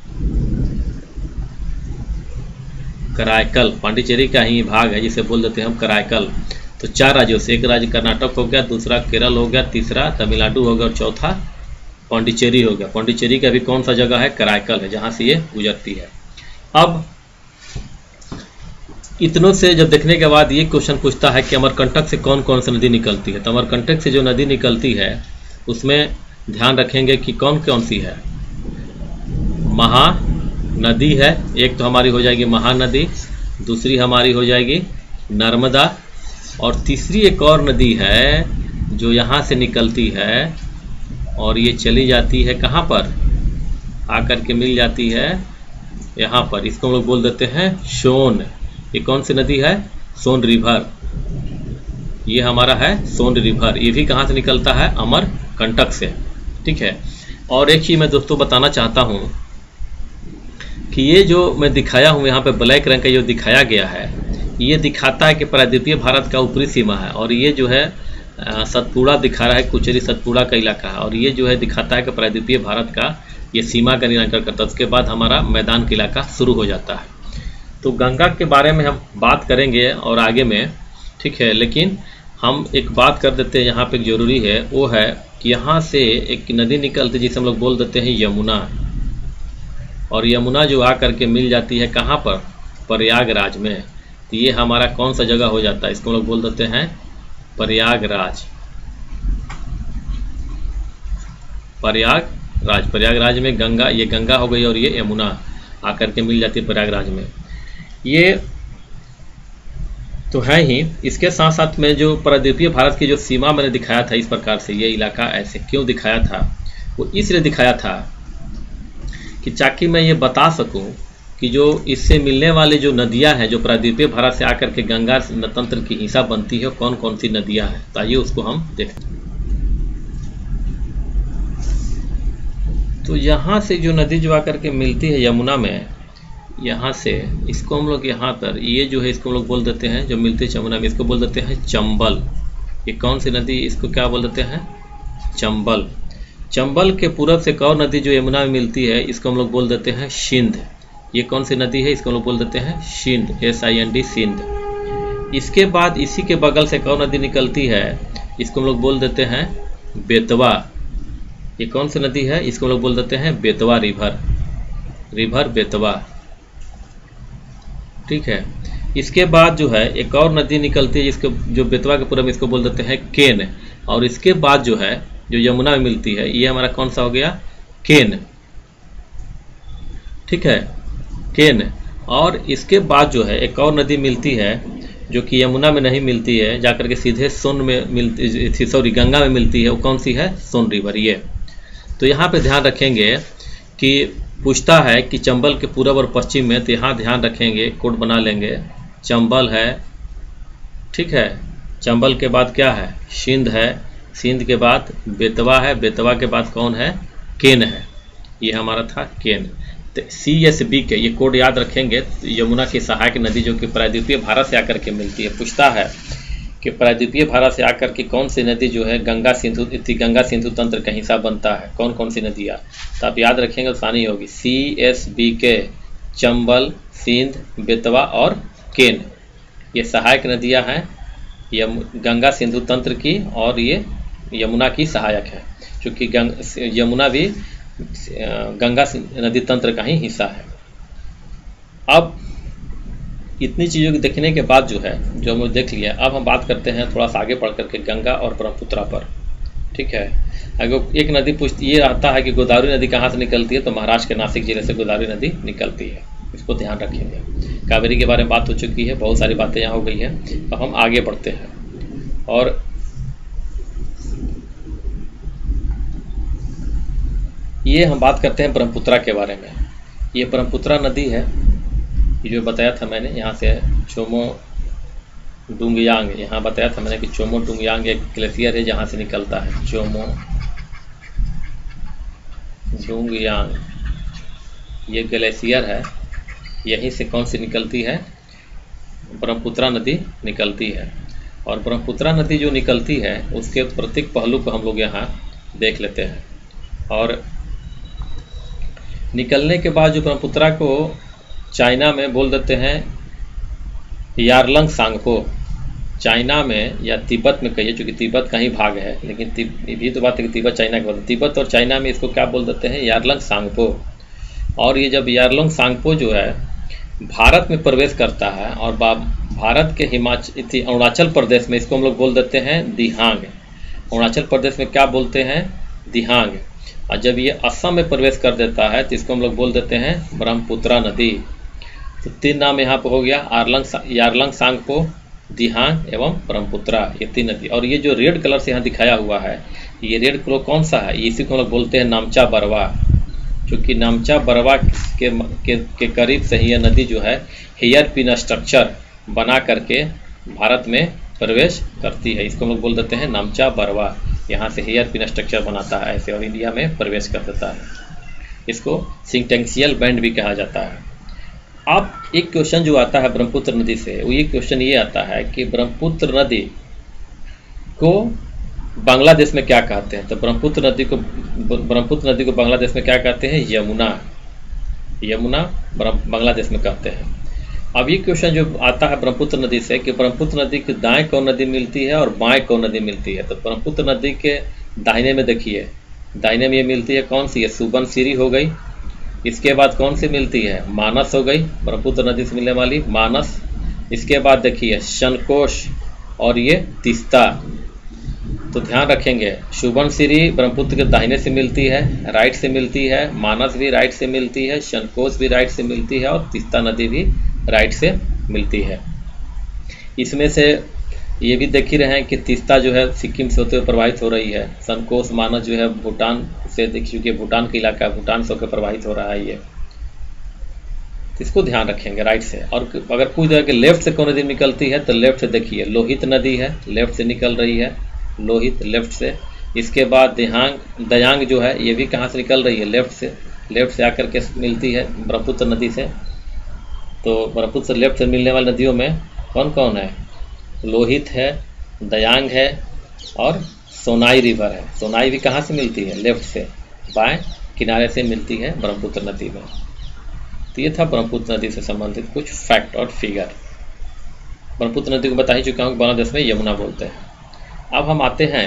करायकल पांडिचेरी का ही भाग है, जिसे बोल देते हैं हम करायकल। तो चार राज्यों से, एक राज्य कर्नाटक हो गया, दूसरा केरल हो गया, तीसरा तमिलनाडु हो गया और चौथा पांडिचेरी हो गया। पांडिचेरी का भी कौन सा जगह है? करायकल है, जहां से ये गुजरती है। अब इतनों से जब देखने के बाद ये क्वेश्चन पूछता है कि अमरकंटक से कौन कौन सी नदी निकलती है। तो अमरकंटक से जो नदी निकलती है उसमें ध्यान रखेंगे कि कौन कौन सी है। महानदी है, एक तो हमारी हो जाएगी महानदी, दूसरी हमारी हो जाएगी नर्मदा, और तीसरी एक और नदी है जो यहाँ से निकलती है और ये चली जाती है कहाँ पर? आकर के मिल जाती है यहाँ पर। इसको हम लोग बोल देते हैं सोन। ये कौन सी नदी है? सोन रिवर। ये हमारा है सोन रिवर। ये भी कहाँ से निकलता है? अमरकंटक से। ठीक है। और एक चीज़ मैं दोस्तों बताना चाहता हूँ कि ये जो मैं दिखाया हूँ यहाँ पे ब्लैक रंग का जो दिखाया गया है, ये दिखाता है कि प्रायद्वीपीय भारत का ऊपरी सीमा है। और ये जो है सतपुड़ा दिखा रहा है, कुचेरी सतपुड़ा का इलाका है। और ये जो है दिखाता है कि प्रायद्वीपीय भारत का ये सीमा का नियंत्रण करता है। उसके बाद हमारा मैदान का इलाका शुरू हो जाता है। तो गंगा के बारे में हम बात करेंगे और आगे में, ठीक है। लेकिन हम एक बात कर देते हैं यहाँ पे जरूरी है, वो है कि यहाँ से एक नदी निकलती है जिसे हम लोग बोल देते हैं यमुना। और यमुना जो आ करके मिल जाती है कहाँ पर? प्रयागराज में। तो ये हमारा कौन सा जगह हो जाता है? इसको हम लोग बोल देते हैं प्रयागराज। प्रयागराज प्रयागराज में गंगा, ये गंगा हो गई और ये यमुना आकर के मिल जाती है प्रयागराज में। ये तो है ही। इसके साथ साथ में जो प्रायद्वीपीय भारत की जो सीमा मैंने दिखाया था इस प्रकार से, ये इलाका ऐसे क्यों दिखाया था? वो इसलिए दिखाया था कि ताकि मैं ये बता सकूं कि जो इससे मिलने वाली जो नदियां हैं, जो प्रायद्वीपीय भारत से आकर के गंगा तंत्र की हिस्सा बनती है, कौन कौन सी नदियां हैं। तो आइए उसको हम देखते हैं। तो यहाँ से जो नदी जो आकर के मिलती है यमुना में, यहाँ से इसको हम लोग यहाँ पर, ये जो है इसको हम लोग बोल देते हैं, जो मिलती है यमुना में, इसको बोल देते हैं चंबल। ये कौन सी नदी? इसको क्या बोल देते हैं? चंबल। चंबल के पूरब से एक और नदी जो यमुना में मिलती है, इसको हम लोग बोल देते हैं सिंध। ये कौन सी नदी है? इसको हम लोग बोल देते हैं Sindh, S I N D, Sindh. इसके बाद इसी के बगल से कौन नदी निकलती है, इसको हम लोग बोल देते हैं बेतवा। ये कौन सी नदी है, इसको हम लोग बोल देते हैं बेतवा रिवर, रिवर बेतवा। ठीक है, इसके बाद जो है एक और नदी निकलती है जिसको जो बेतवा के पूरब, इसको बोल देते हैं केन। और इसके बाद जो है जो यमुना में मिलती है, ये हमारा कौन सा हो गया, केन। ठीक है, केन। और इसके बाद जो है एक और नदी मिलती है जो कि यमुना में नहीं मिलती है, जाकर के सीधे सोन में मिलती, सॉरी गंगा में मिलती है। वो कौन सी है, सोन रिवर। ये तो यहाँ पे ध्यान रखेंगे कि पूछता है कि चंबल के पूरब और पश्चिम में, तो यहाँ ध्यान रखेंगे, कोड बना लेंगे। चंबल है, ठीक है, चंबल के बाद क्या है, सिंध है, सिंध के बाद बेतवा है, बेतवा के बाद कौन है, केन है। ये हमारा था केन। तो सी एस बी के ये कोड याद रखेंगे। यमुना की सहायक नदी जो कि प्रायद्वीपीय भारत से आकर के मिलती है। पूछता है कि प्रायद्वीपीय भारत से आकर के कौन सी नदी जो है गंगा सिंधु गंगा सिंधु तंत्र का हिस्सा बनता है, कौन कौन सी नदियाँ, तो आप याद रखेंगे, आसानी होगी। सी एस बी के, चंबल, सिंध, बेतवा और केन, ये सहायक नदियाँ हैं यम गंगा सिंधु तंत्र की, और ये यमुना की सहायक है, क्योंकि यमुना भी गंगा नदी तंत्र का ही हिस्सा है। अब इतनी चीज़ों को देखने के बाद जो है, जो हम देख लिया, अब हम बात करते हैं थोड़ा सा आगे बढ़ करके गंगा और ब्रह्मपुत्रा पर। ठीक है, अगर एक नदी पूछती, ये आता है कि गोदावरी नदी कहाँ से निकलती है, तो महाराष्ट्र के नासिक जिले से गोदावरी नदी निकलती है। इसको ध्यान रखेंगे। कावेरी के बारे में बात हो चुकी है, बहुत सारी बातें यहाँ हो गई हैं। अब हम आगे बढ़ते हैं और ये हम बात करते हैं ब्रह्मपुत्रा के बारे में। ये ब्रह्मपुत्रा नदी है, ये जो बताया था मैंने, यहाँ से चोमो डुंगयांग, यहाँ बताया था मैंने कि चोमो डुंगयांग एक ग्लेशियर है जहाँ से निकलता है, चोमो डुंगयांग ये ग्लेशियर है, यहीं से कौन सी निकलती है, ब्रह्मपुत्रा नदी निकलती है। और ब्रह्मपुत्रा नदी जो निकलती है उसके प्रत्येक पहलू को हम लोग यहाँ देख लेते हैं। और निकलने के बाद जो ब्रह्मपुत्रा को चाइना में बोल देते हैं यारलंग सांगपो, चाइना में या तिब्बत में कहिए, चूँकि तिब्बत का ही भाग है, लेकिन ये भी तो बात है कि तिब्बत चाइना के बाद, तिब्बत और चाइना में इसको क्या बोल देते हैं, यारलंग सांगपो। और ये जब यारलंग सांगपो जो है भारत में प्रवेश करता है, और भारत के हिमाचल अरुणाचल प्रदेश में इसको हम लोग बोल देते हैं दिहांग। अरुणाचल प्रदेश में क्या बोलते हैं, दिहांग। और जब ये असम में प्रवेश कर देता है तो इसको हम लोग बोल देते हैं ब्रह्मपुत्रा नदी। तो तीन नाम यहाँ पर हो गया, आरलंग, यारलंग सांगपो, दिहांग एवं ब्रह्मपुत्रा, ये तीन नदी। और ये जो रेड कलर से यहाँ दिखाया हुआ है, ये रेड कलर कौन सा है, इसी को हम लोग बोलते हैं नामचा बरवा, क्योंकि नामचा बरवा के, के, के करीब से ही यह नदी जो है हेयर पिन स्ट्रक्चर बना करके भारत में प्रवेश करती है। इसको हम लोग बोल देते हैं नामचा बरवा, यहाँ से हेयर पिन स्ट्रक्चर बनाता है ऐसे, और इंडिया में प्रवेश कर देता है। इसको सिंटेक्सियल बैंड भी कहा जाता है। अब एक क्वेश्चन जो आता है ब्रह्मपुत्र नदी से, वो ये क्वेश्चन ये आता है कि ब्रह्मपुत्र नदी को बांग्लादेश में क्या कहते हैं। तो ब्रह्मपुत्र नदी को ब्रह्मपुत्र नदी को बांग्लादेश में क्या कहते हैं, यमुना। यमुना बांग्लादेश में कहते हैं। अब ये क्वेश्चन जो आता है ब्रह्मपुत्र नदी से कि ब्रह्मपुत्र नदी के दाएं कौन नदी मिलती है और बाएं कौन नदी मिलती है। तो ब्रह्मपुत्र नदी के दाहिने में देखिए, दाहिने में ये मिलती है कौन सी है, सुबनसिरी हो गई। इसके बाद कौन सी मिलती है, मानस हो गई, ब्रह्मपुत्र नदी से मिलने वाली मानस। इसके बाद देखिए शनकोश और ये तीस्ता। तो ध्यान रखेंगे, सुबनसिरी ब्रह्मपुत्र के दाहिने से मिलती है, राइट से मिलती है, मानस भी राइट से मिलती है, शनकोश भी राइट से मिलती है, और तीस्ता नदी भी राइट से मिलती है। इसमें से ये भी देख ही रहे हैं कि तीस्ता जो है सिक्किम से होते हुए प्रवाहित हो रही है, शनकोश मानस जो है भूटान से, देखिए कि भूटान का इलाका है, भूटान से होकर प्रवाहित हो रहा है ये। तो इसको ध्यान रखेंगे राइट से। और अगर पूछ जाए कि लेफ्ट से कौन नदी निकलती है, तो लेफ्ट से देखिए लोहित नदी है, लेफ्ट से निकल रही है, लोहित लेफ्ट से। इसके बाद दिहांग दयांग जो है ये भी कहाँ से निकल रही है, लेफ्ट से, लेफ्ट से आकर के मिलती है ब्रह्मपुत्र नदी से। तो ब्रह्मपुत्र से लेफ्ट से मिलने वाली नदियों में कौन कौन है, लोहित है, दयांग है और सोनाई रिवर है। सोनाई भी कहाँ से मिलती है, लेफ्ट से, बाएं किनारे से मिलती है ब्रह्मपुत्र नदी में। तो ये था ब्रह्मपुत्र नदी से संबंधित कुछ फैक्ट और फिगर। ब्रह्मपुत्र नदी को बता ही चुका हूँ, बांग्लादेश में यमुना बोलते हैं। अब हम आते हैं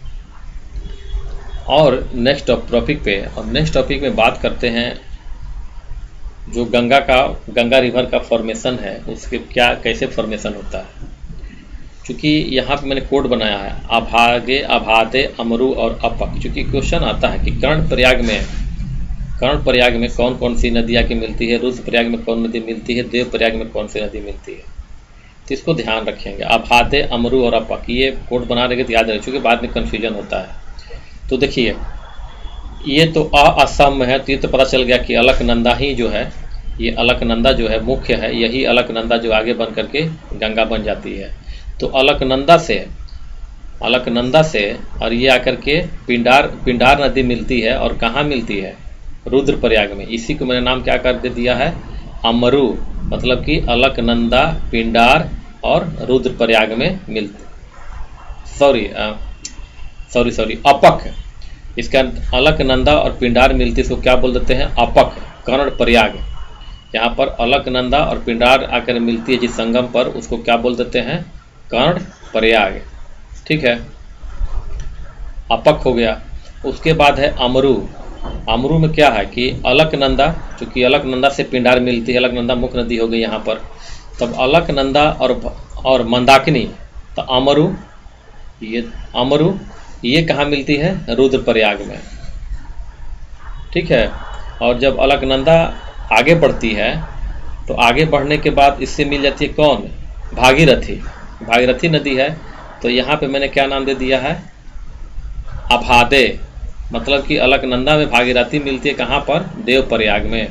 और नेक्स्ट टॉपिक पे, और नेक्स्ट टॉपिक में बात करते हैं जो गंगा का गंगा रिवर का फॉर्मेशन है, उसके क्या कैसे फॉर्मेशन होता है। चूँकि यहाँ पे मैंने कोड बनाया है अभागे, अभादे, अमरू और अपक। चूँकि क्वेश्चन आता है कि कर्ण प्रयाग में कर्ण प्रयाग में कौन कौन सी नदी आके मिलती है, रुद्र प्रयाग में कौन नदी मिलती है, देव प्रयाग में कौन सी नदी मिलती है, तो इसको ध्यान रखेंगे। अभादे, अमरू और अपक, ये कोड बना रहे तो याद रखें, क्योंकि बाद में कन्फ्यूजन होता है। तो देखिए ये तो अ असम में है, तो ये तो पता चल गया कि अलकनंदा ही जो है, ये अलकनंदा जो है मुख्य है, यही अलकनंदा जो आगे बन करके गंगा बन जाती है। तो अलकनंदा से अलकनंदा से और ये आकर के पिंडार पिंडार नदी मिलती है, और कहाँ मिलती है, रुद्रप्रयाग में। इसी को मैंने नाम क्या कर दिया है, अमरू, मतलब कि अलकनंदा, पिंडार और रुद्रप्रयाग में मिलती, सॉरी सॉरी सॉरी अपक, इसका अलकनंदा और पिंडार मिलती, इसको क्या बोल देते हैं, अपक, कर्ण प्रयाग। यहाँ पर अलकनंदा और पिंडार आकर मिलती है जिस संगम पर, उसको क्या बोल देते हैं, कर्ण प्रयाग। ठीक है, अपक हो गया। उसके बाद है अमरू। अमरू में क्या है कि अलकनंदा, चूँकि अलकनंदा से पिंडार मिलती है, अलकनंदा मुख्य नदी हो गई यहाँ पर, तब अलकनंदा और और मंदाकिनी, तो अमरू, ये अमरू ये कहाँ मिलती है, रुद्रप्रयाग में। ठीक है, और जब अलकनंदा आगे बढ़ती है तो आगे बढ़ने के बाद इससे मिल जाती है कौन, भागीरथी, भागीरथी नदी है। तो यहाँ पे मैंने क्या नाम दे दिया है, अभादे, मतलब कि अलकनंदा में भागीरथी मिलती है कहाँ पर, देवप्रयाग में,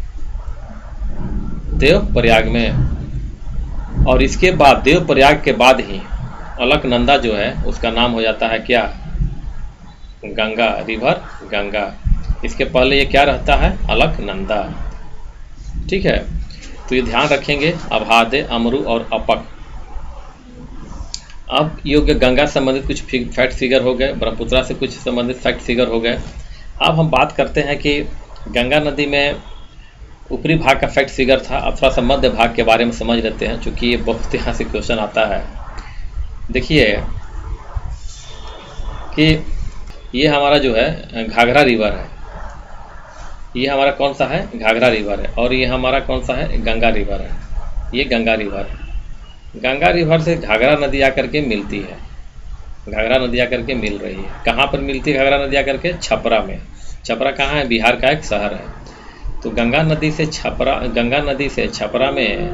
देवप्रयाग में। और इसके बाद देवप्रयाग के बाद ही अलकनंदा जो है उसका नाम हो जाता है क्या, गंगा, रिवर गंगा। इसके पहले ये क्या रहता है, अलकनंदा। ठीक है, तो ये ध्यान रखेंगे, अभादे, अमरू और अपक। अब योग्य गंगा संबंधित कुछ फैक्ट फिगर हो गए, ब्रह्मपुत्रा से कुछ संबंधित फैक्ट फिगर हो गए। अब हम बात करते हैं कि गंगा नदी में ऊपरी भाग का फैक्ट फिगर था, अब थोड़ा सा मध्य भाग के बारे में समझ लेते हैं, चूँकि ये बहुत यहाँ से क्वेश्चन आता है। देखिए कि ये हमारा जो है घाघरा रिवर है, ये हमारा कौन सा है, घाघरा रिवर है, और ये हमारा कौन सा है, गंगा रिवर है। ये गंगा रिवर है, गंगा रिवर से घाघरा नदी आकर के मिलती है, घाघरा नदी आकर के मिल रही है। कहाँ पर मिलती है घाघरा नदी आकर के, छपरा में। छपरा कहाँ है, बिहार का एक शहर है। तो गंगा नदी से छपरा, गंगा नदी से छपरा में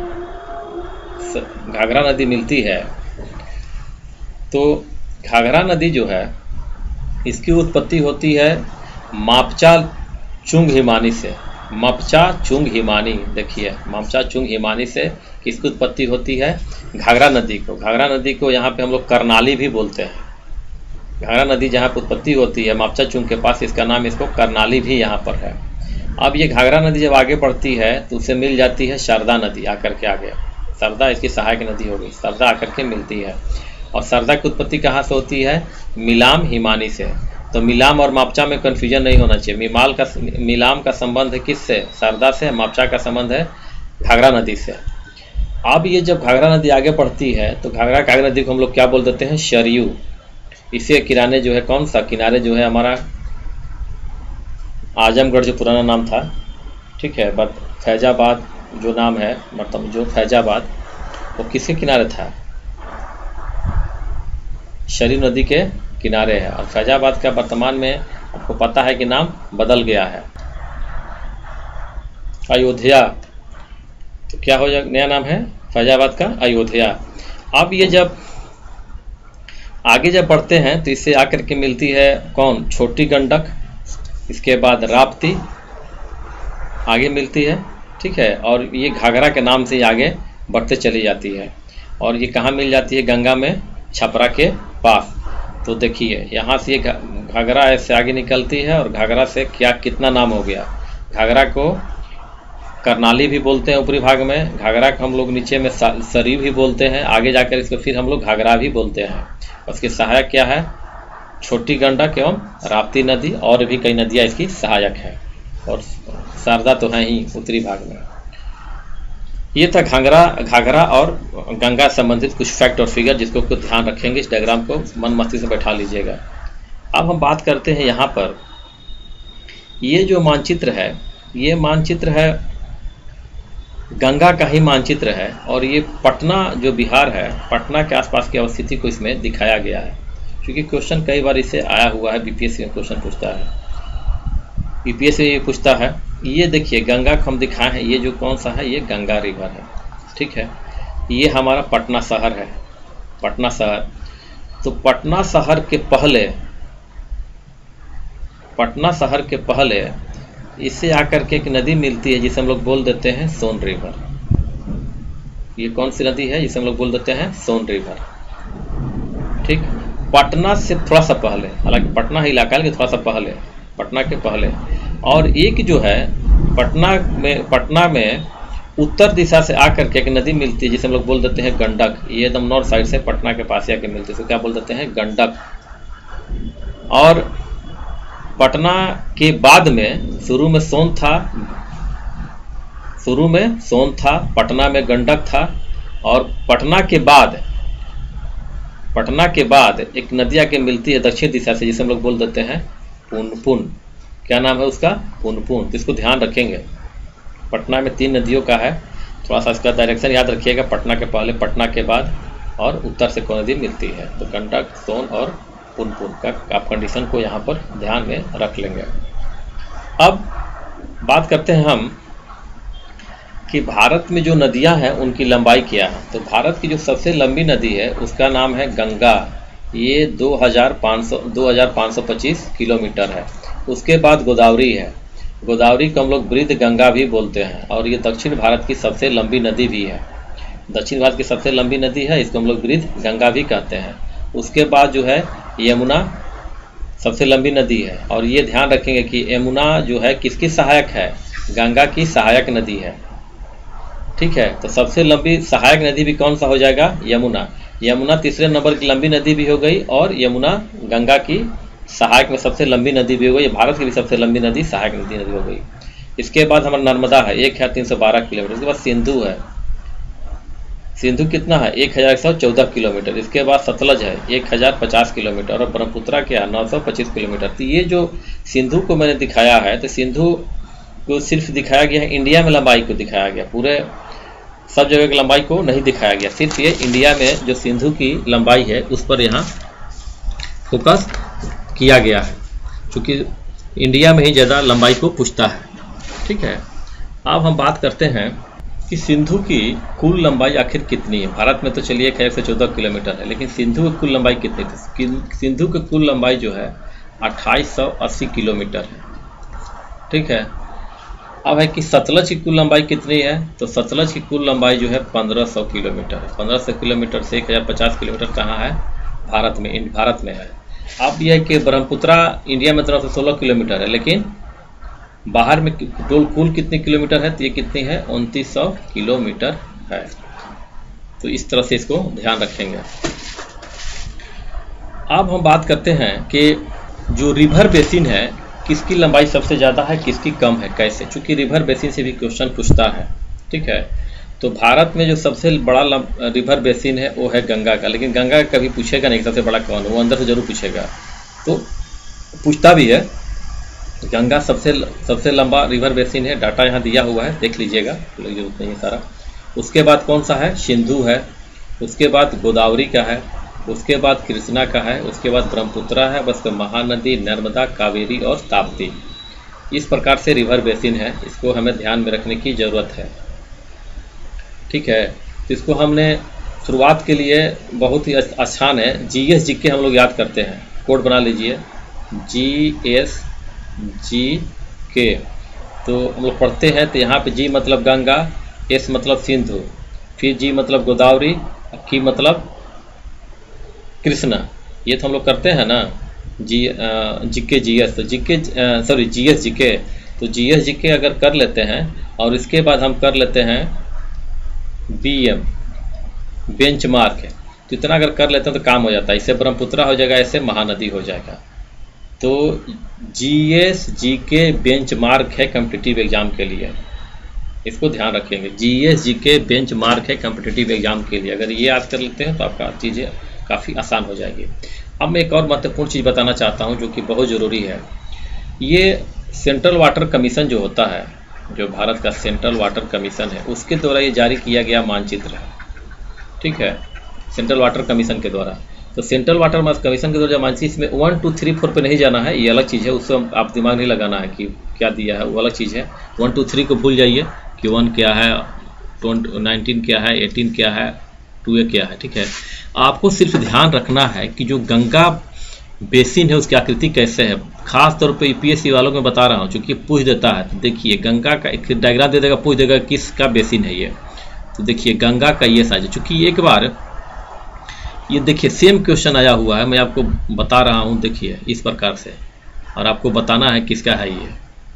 घाघरा नदी मिलती है। तो घाघरा नदी जो है इसकी उत्पत्ति होती है मापचा चुंग हिमानी से, मापचा चुंग हिमानी। देखिए मापचा चुंग हिमानी से किसकी उत्पत्ति होती है, घाघरा नदी को। घाघरा नदी को यहाँ पे हम लोग करनाली भी बोलते हैं। घाघरा नदी जहाँ पर उत्पत्ति होती है मापचा चुंग के पास, इसका नाम, इसको करनाली भी यहाँ पर है। अब ये घाघरा नदी जब आगे बढ़ती है तो उसे मिल जाती है शारदा नदी आकर के आगे, शारदा इसकी सहायक नदी हो गई, शारदा आकर के मिलती है। और शारदा की उत्पत्ति कहाँ से होती है, मिलाम हिमानी से। तो मिलाम और मापचा में कन्फ्यूजन नहीं होना चाहिए। मिमाल का मिलाम का संबंध है किससे, शारदा से। मापचा का संबंध है घाघरा नदी से। अब ये जब घाघरा नदी आगे बढ़ती है तो घाघरा घाघरा नदी को हम लोग क्या बोल देते हैं, सरयू। इसी किनारे जो है कौन सा किनारे जो है हमारा आजमगढ़ जो पुराना नाम था, ठीक है, बट फैजाबाद जो नाम है, मतलब जो फैजाबाद, वो किसके किनारे था, सरयू नदी के किनारे है। और फैजाबाद का वर्तमान में आपको पता है कि नाम बदल गया है, अयोध्या। तो क्या हो जाएगा, नया नाम है फैजाबाद का अयोध्या। अब ये जब आगे जब बढ़ते हैं तो इससे आकर के मिलती है कौन, छोटी गंडक, इसके बाद राप्ती आगे मिलती है, ठीक है। और ये घाघरा के नाम से आगे बढ़ते चली जाती है। और ये कहाँ मिल जाती है, गंगा में, छपरा के पास। तो देखिए यहाँ से ये घाघरा ऐसे आगे निकलती है, और घाघरा से क्या कितना नाम हो गया, घाघरा को करनाली भी बोलते हैं ऊपरी भाग में, घाघरा को हम लोग नीचे में सरयू भी बोलते हैं, आगे जाकर इसको फिर हम लोग घाघरा भी बोलते हैं। उसके सहायक क्या है, छोटी गंडक एवं राप्ती नदी, और भी कई नदियाँ इसकी सहायक है, और शारदा तो है ही उत्तरी भाग में। ये था घाघरा घाघरा और गंगा संबंधित कुछ फैक्ट और फिगर, जिसको कुछ ध्यान रखेंगे। इस डायग्राम को मन मस्ती से बैठा लीजिएगा। अब हम बात करते हैं यहाँ पर, ये जो मानचित्र है, ये मानचित्र है गंगा का ही मानचित्र है, और ये पटना जो बिहार है, पटना के आसपास की अवस्थिति को इसमें दिखाया गया है। क्योंकि क्वेश्चन कई बार इसे आया हुआ है, बीपीएससी में क्वेश्चन पूछता है, बीपीएससी ये पूछता है। ये देखिए गंगा को हम दिखाए हैं, ये जो कौन सा है, ये गंगा रिवर है, ठीक है। ये हमारा पटना शहर है, पटना शहर। तो पटना शहर के पहले, पटना शहर के पहले इससे आकर के एक नदी मिलती है जिसे हम लोग बोल देते हैं सोन रिवर। ये कौन सी नदी है जिसे हम लोग बोल देते हैं सोन रिवर, ठीक। पटना से थोड़ा सा पहले, हालांकि पटना ही इलाका है लेकिन थोड़ा सा पहले, पटना के पहले। और एक जो है पटना में, पटना में उत्तर दिशा से आकर के एक नदी मिलती है जिसे हम लोग बोल देते हैं गंडक। ये एकदम नॉर्थ साइड से पटना के पास आके मिलती है, तो क्या बोल देते हैं, गंडक। और पटना के बाद में शुरू में सोन था, शुरू में सोन था, पटना में गंडक था, और पटना के बाद, पटना के बाद एक नदी आके मिलती है दक्षिण दिशा से जिसे हम लोग बोल देते हैं पुनपुन। क्या नाम है उसका, पुनपुन। तो इसको ध्यान रखेंगे, पटना में तीन नदियों का है, थोड़ा सा इसका डायरेक्शन याद रखिएगा, पटना के पहले, पटना के बाद, और उत्तर से कौन नदी मिलती है, तो गंडक, सोन और पुनपुन का आप कंडीशन को यहाँ पर ध्यान में रख लेंगे। अब बात करते हैं हम कि भारत में जो नदियाँ हैं उनकी लंबाई क्या है। तो भारत की जो सबसे लंबी नदी है उसका नाम है गंगा, ये दो हज़ार पाँच सौ दो हज़ार पाँच सौ पच्चीस किलोमीटर है। उसके बाद गोदावरी है, गोदावरी को हम लोग बृहद गंगा भी बोलते हैं, और ये दक्षिण भारत की सबसे लंबी नदी भी है, दक्षिण भारत की सबसे लंबी नदी है, इसको हम लोग बृहद गंगा भी कहते हैं। उसके बाद जो है यमुना सबसे लंबी नदी है, और ये ध्यान रखेंगे कि यमुना जो है किसकी सहायक है, गंगा की सहायक नदी है, ठीक है। तो सबसे लंबी सहायक नदी भी कौन सा हो जाएगा, यमुना। यमुना तीसरे नंबर की लंबी नदी भी हो गई, और यमुना गंगा की सहायक में सबसे लंबी नदी भी हो गई, भारत की भी सबसे लंबी नदी सहायक नदी नदी हो गई। इसके बाद हमारा नर्मदा है, एक है तीन सौ बारह किलोमीटर। इसके बाद सिंधु है, सिंधु कितना है, एक हज़ार एक सौ चौदह किलोमीटर। इसके बाद सतलज है एक हज़ार पचास किलोमीटर, और ब्रह्मपुत्रा क्या नौ सौ पच्चीस किलोमीटर। तो ये जो सिंधु को मैंने दिखाया है, तो सिंधु को सिर्फ दिखाया गया है, इंडिया में लंबाई को दिखाया गया, पूरे सब जगह की लंबाई को नहीं दिखाया गया, सिर्फ ये इंडिया में जो सिंधु की लंबाई है उस पर यहाँ फोकस किया गया है, क्योंकि इंडिया में ही ज़्यादा लंबाई को पूछता है, ठीक है। अब हम बात करते हैं कि सिंधु की कुल लंबाई आखिर कितनी है। भारत में तो चलिए एक सौ चौदह किलोमीटर है, लेकिन सिंधु की कुल लंबाई कितनी थी, सिंधु की कुल लंबाई जो है अट्ठाईस सौ अस्सी किलोमीटर है, ठीक है। अब है कि सतलज की कुल लंबाई कितनी है, तो सतलज की कुल लंबाई जो है पंद्रह सौ किलोमीटर है। पंद्रह सौ किलोमीटर से एक हज़ार पचास किलोमीटर कहाँ है, भारत में, भारत में है। अब यह है कि ब्रह्मपुत्रा इंडिया में तरफ से सोलह किलोमीटर है, लेकिन बाहर में टोल कुल कितने किलोमीटर है, तो ये कितनी है, उनतीस सौ किलोमीटर है। तो इस तरह से इसको ध्यान रखेंगे। अब हम बात करते हैं कि जो रिवर बेसिन है किसकी लंबाई सबसे ज़्यादा है, किसकी कम है, कैसे, चूँकि रिवर बेसिन से भी क्वेश्चन पूछता है, ठीक है। तो भारत में जो सबसे बड़ा रिवर बेसिन है वो है गंगा का, लेकिन गंगा का कभी पूछेगा नहीं सबसे बड़ा कौन है, वो अंदर से जरूर पूछेगा, तो पूछता भी है। गंगा सबसे सबसे लंबा रिवर बेसिन है, डाटा यहाँ दिया हुआ है, देख लीजिएगा, जरूरत नहीं है सारा। उसके बाद कौन सा है, सिंधु है। उसके बाद गोदावरी का है। उसके बाद कृष्णा का है। उसके बाद ब्रह्मपुत्रा है, बस महानदी, नर्मदा, कावेरी और ताप्ती। इस प्रकार से रिवर बेसिन है, इसको हमें ध्यान में रखने की ज़रूरत है, ठीक है। तो इसको हमने शुरुआत के लिए बहुत ही आसान है, जी एस जी के हम लोग याद करते हैं, कोड बना लीजिए जी एस जी के। तो हम लोग पढ़ते हैं, तो यहाँ पे जी मतलब गंगा, एस मतलब सिंधु, फिर जी मतलब गोदावरी, की मतलब कृष्णा। ये तो हम लोग करते हैं ना, जी जी के जी एस, तो जी के सॉरी जी एस जी के, तो जी एस जी के अगर कर लेते हैं, और इसके बाद हम कर लेते हैं बी एम बेंचमार्क, तो इतना अगर कर लेते हैं तो काम हो जाता है। इससे ब्रह्मपुत्रा हो जाएगा, ऐसे महानदी हो जाएगा। तो जी एस जी के बेंचमार्क है कॉम्पिटिटिव एग्जाम के लिए, इसको ध्यान रखेंगे। जीएस जीके बेंच मार्क है कॉम्पिटिटिव एग्जाम के लिए, अगर ये याद कर लेते हैं तो आपका चीज़ें काफ़ी आसान हो जाएगी। अब मैं एक और महत्वपूर्ण चीज़ बताना चाहता हूँ जो कि बहुत ज़रूरी है। ये सेंट्रल वाटर कमीशन जो होता है, जो भारत का सेंट्रल वाटर कमीशन है, उसके द्वारा ये जारी किया गया मानचित्र है, ठीक है, सेंट्रल वाटर कमीशन के द्वारा। तो सेंट्रल वाटर कमीशन के द्वारा मानचित्र, इसमें वन टू थ्री फोर पे नहीं जाना है, ये अलग चीज़ है, उससे आप दिमाग नहीं लगाना है कि क्या दिया है, वो अलग चीज़ है। वन टू थ्री को भूल जाइए कि वन क्या है, ट्वेंटी नाइनटीन क्या है, एटीन क्या है, टू ए क्या है, ठीक है। आपको सिर्फ ध्यान रखना है कि जो गंगा बेसिन है उसकी आकृति कैसे है। खास तौर पे यूपीएससी वालों को बता रहा हूँ, क्योंकि पूछ देता है। तो देखिए गंगा का एक डायग्राम दे देगा, पूछ देगा किसका बेसिन है ये। तो देखिए गंगा का ये साइज है, चूँकि एक बार ये देखिए सेम क्वेश्चन आया हुआ है, मैं आपको बता रहा हूँ, देखिए इस प्रकार से, और आपको बताना है किसका है ये।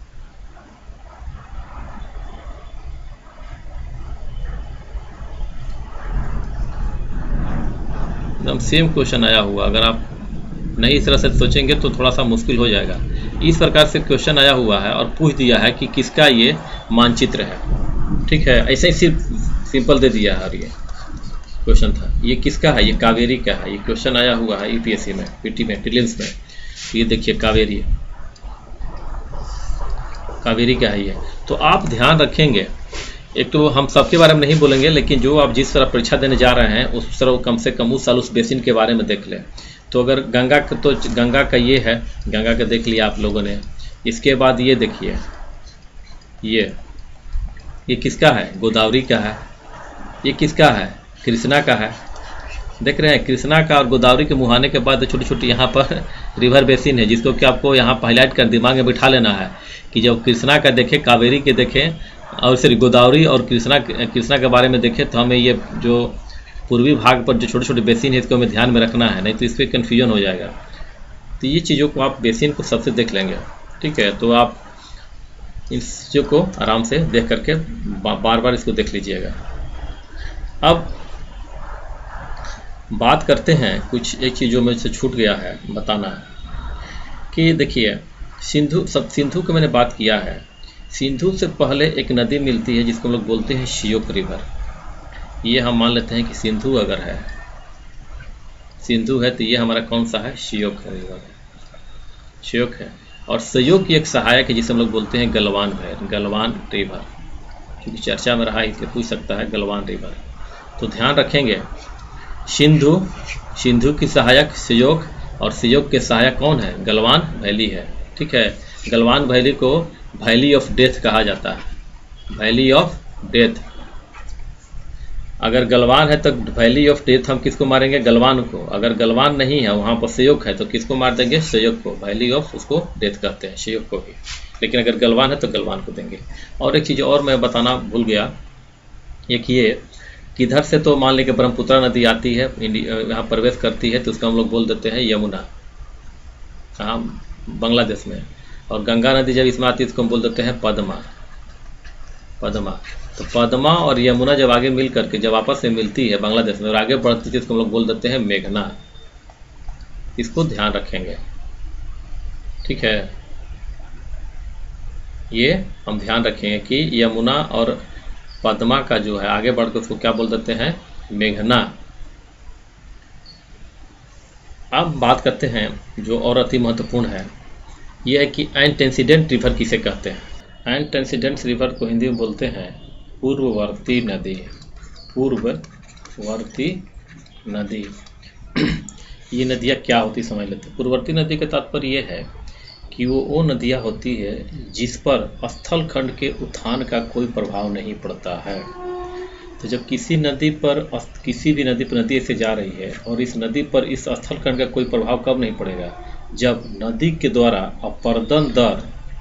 एकदम सेम क्वेश्चन आया हुआ, अगर आप नहीं इस तरह से सोचेंगे तो थोड़ा सा मुश्किल हो जाएगा। इस प्रकार से क्वेश्चन आया हुआ है और पूछ दिया है कि किसका ये मानचित्र है, ठीक है। ऐसे ही सिर्फ सिंपल दे दिया है, और ये क्वेश्चन था, ये किसका है, ये कावेरी का है। ये क्वेश्चन आया हुआ है यूपीएससी में, पीटी में, प्रीलिम्स में। ये देखिए कावेरी, कावेरी का है ये। तो आप ध्यान रखेंगे, एक तो हम सबके बारे में नहीं बोलेंगे, लेकिन जो आप जिस तरह परीक्षा देने जा रहे हैं उस तरह कम से कम उस साल उस बेसिन के बारे में देख लें। तो अगर गंगा का, तो गंगा का ये है, गंगा का देख लिया आप लोगों ने। इसके बाद ये देखिए, ये ये किसका है, गोदावरी का है। ये किसका है, कृष्णा का है। देख रहे हैं, कृष्णा का और गोदावरी के मुहाने के बाद छोटी छोटी यहाँ पर रिवर बेसिन है, जिसको कि आपको यहाँ हाईलाइट कर दिमाग में बिठा लेना है कि जब कृष्णा का देखें, कावेरी के देखें, और सिर्फ गोदावरी और कृष्णा कृष्णा के बारे में देखें, तो हमें ये जो पूर्वी भाग पर जो छोटे छोटे बेसिन है इसको हमें ध्यान में रखना है, नहीं तो इस पर कन्फ्यूजन हो जाएगा। तो ये चीज़ों को आप बेसिन को सबसे देख लेंगे, ठीक है। तो आप इन चीज़ों को आराम से देख करके बार बार इसको देख लीजिएगा। अब बात करते हैं कुछ एक चीज़ जो मेरे से छूट गया है बताना है कि देखिए सिंधु, सब सिंधु की मैंने बात किया है। सिंधु से पहले एक नदी मिलती है जिसको हम लोग बोलते हैं श्योक रिवर। ये हम मान लेते हैं कि सिंधु अगर है, सिंधु है तो ये हमारा कौन सा है, श्योक रिवर, श्योक है। और श्योक की एक सहायक है जिसे हम लोग बोलते हैं गलवान है, गलवान रिवर, क्योंकि चर्चा में रहा इसलिए पूछ सकता है गलवान रिवर। तो ध्यान रखेंगे, सिंधु, सिंधु की सहायक श्योक, और श्योक के सहायक कौन है, गलवान वैली है, ठीक है। गलवान वैली को वैली ऑफ डेथ कहा जाता है, वैली ऑफ डेथ। अगर गलवान है तो वैली ऑफ डेथ हम किसको मारेंगे, गलवान को। अगर गलवान नहीं है, वहाँ पर श्योक है, तो किसको मार देंगे, श्योक को। वैली ऑफ उसको डेथ कहते हैं, श्योक को भी। लेकिन अगर गलवान है तो गलवान को देंगे। और एक चीज़ और मैं बताना भूल गया, एक ये किधर से, तो मान लीजिए ब्रह्मपुत्र नदी आती है, यहाँ प्रवेश करती है, तो उसका हम लोग बोल देते हैं यमुना, कहाँ, बांग्लादेश में। और गंगा नदी जब इसमें आती है इसको हम बोल देते हैं पद्मा, पद्मा। तो पद्मा और यमुना जब आगे मिल करके जब आपस में मिलती है बांग्लादेश में और आगे बढ़ती है, इसको हम लोग बोल देते हैं मेघना। इसको ध्यान रखेंगे, ठीक है। ये हम ध्यान रखेंगे कि यमुना और पद्मा का जो है आगे बढ़कर उसको क्या बोल देते हैं, मेघना। अब बात करते हैं जो और अति महत्वपूर्ण है, यह है कि एंटेसिडेंट रिवर किसे कहते हैं। एंटेसिडेंट रिवर को हिंदी में बोलते हैं पूर्ववर्ती नदी, पूर्ववर्ती नदी। ये नदियाँ क्या होती समझ लेते हैं। पूर्ववर्ती नदी का तात्पर्य यह है कि वो वो नदियाँ होती है जिस पर स्थल खंड के उत्थान का कोई प्रभाव नहीं पड़ता है। तो जब किसी नदी पर, किसी भी नदी पर, नदी से जा रही है और इस नदी पर इस स्थल खंड का कोई प्रभाव कब नहीं पड़ेगा, जब नदी के द्वारा अपर्दन दर,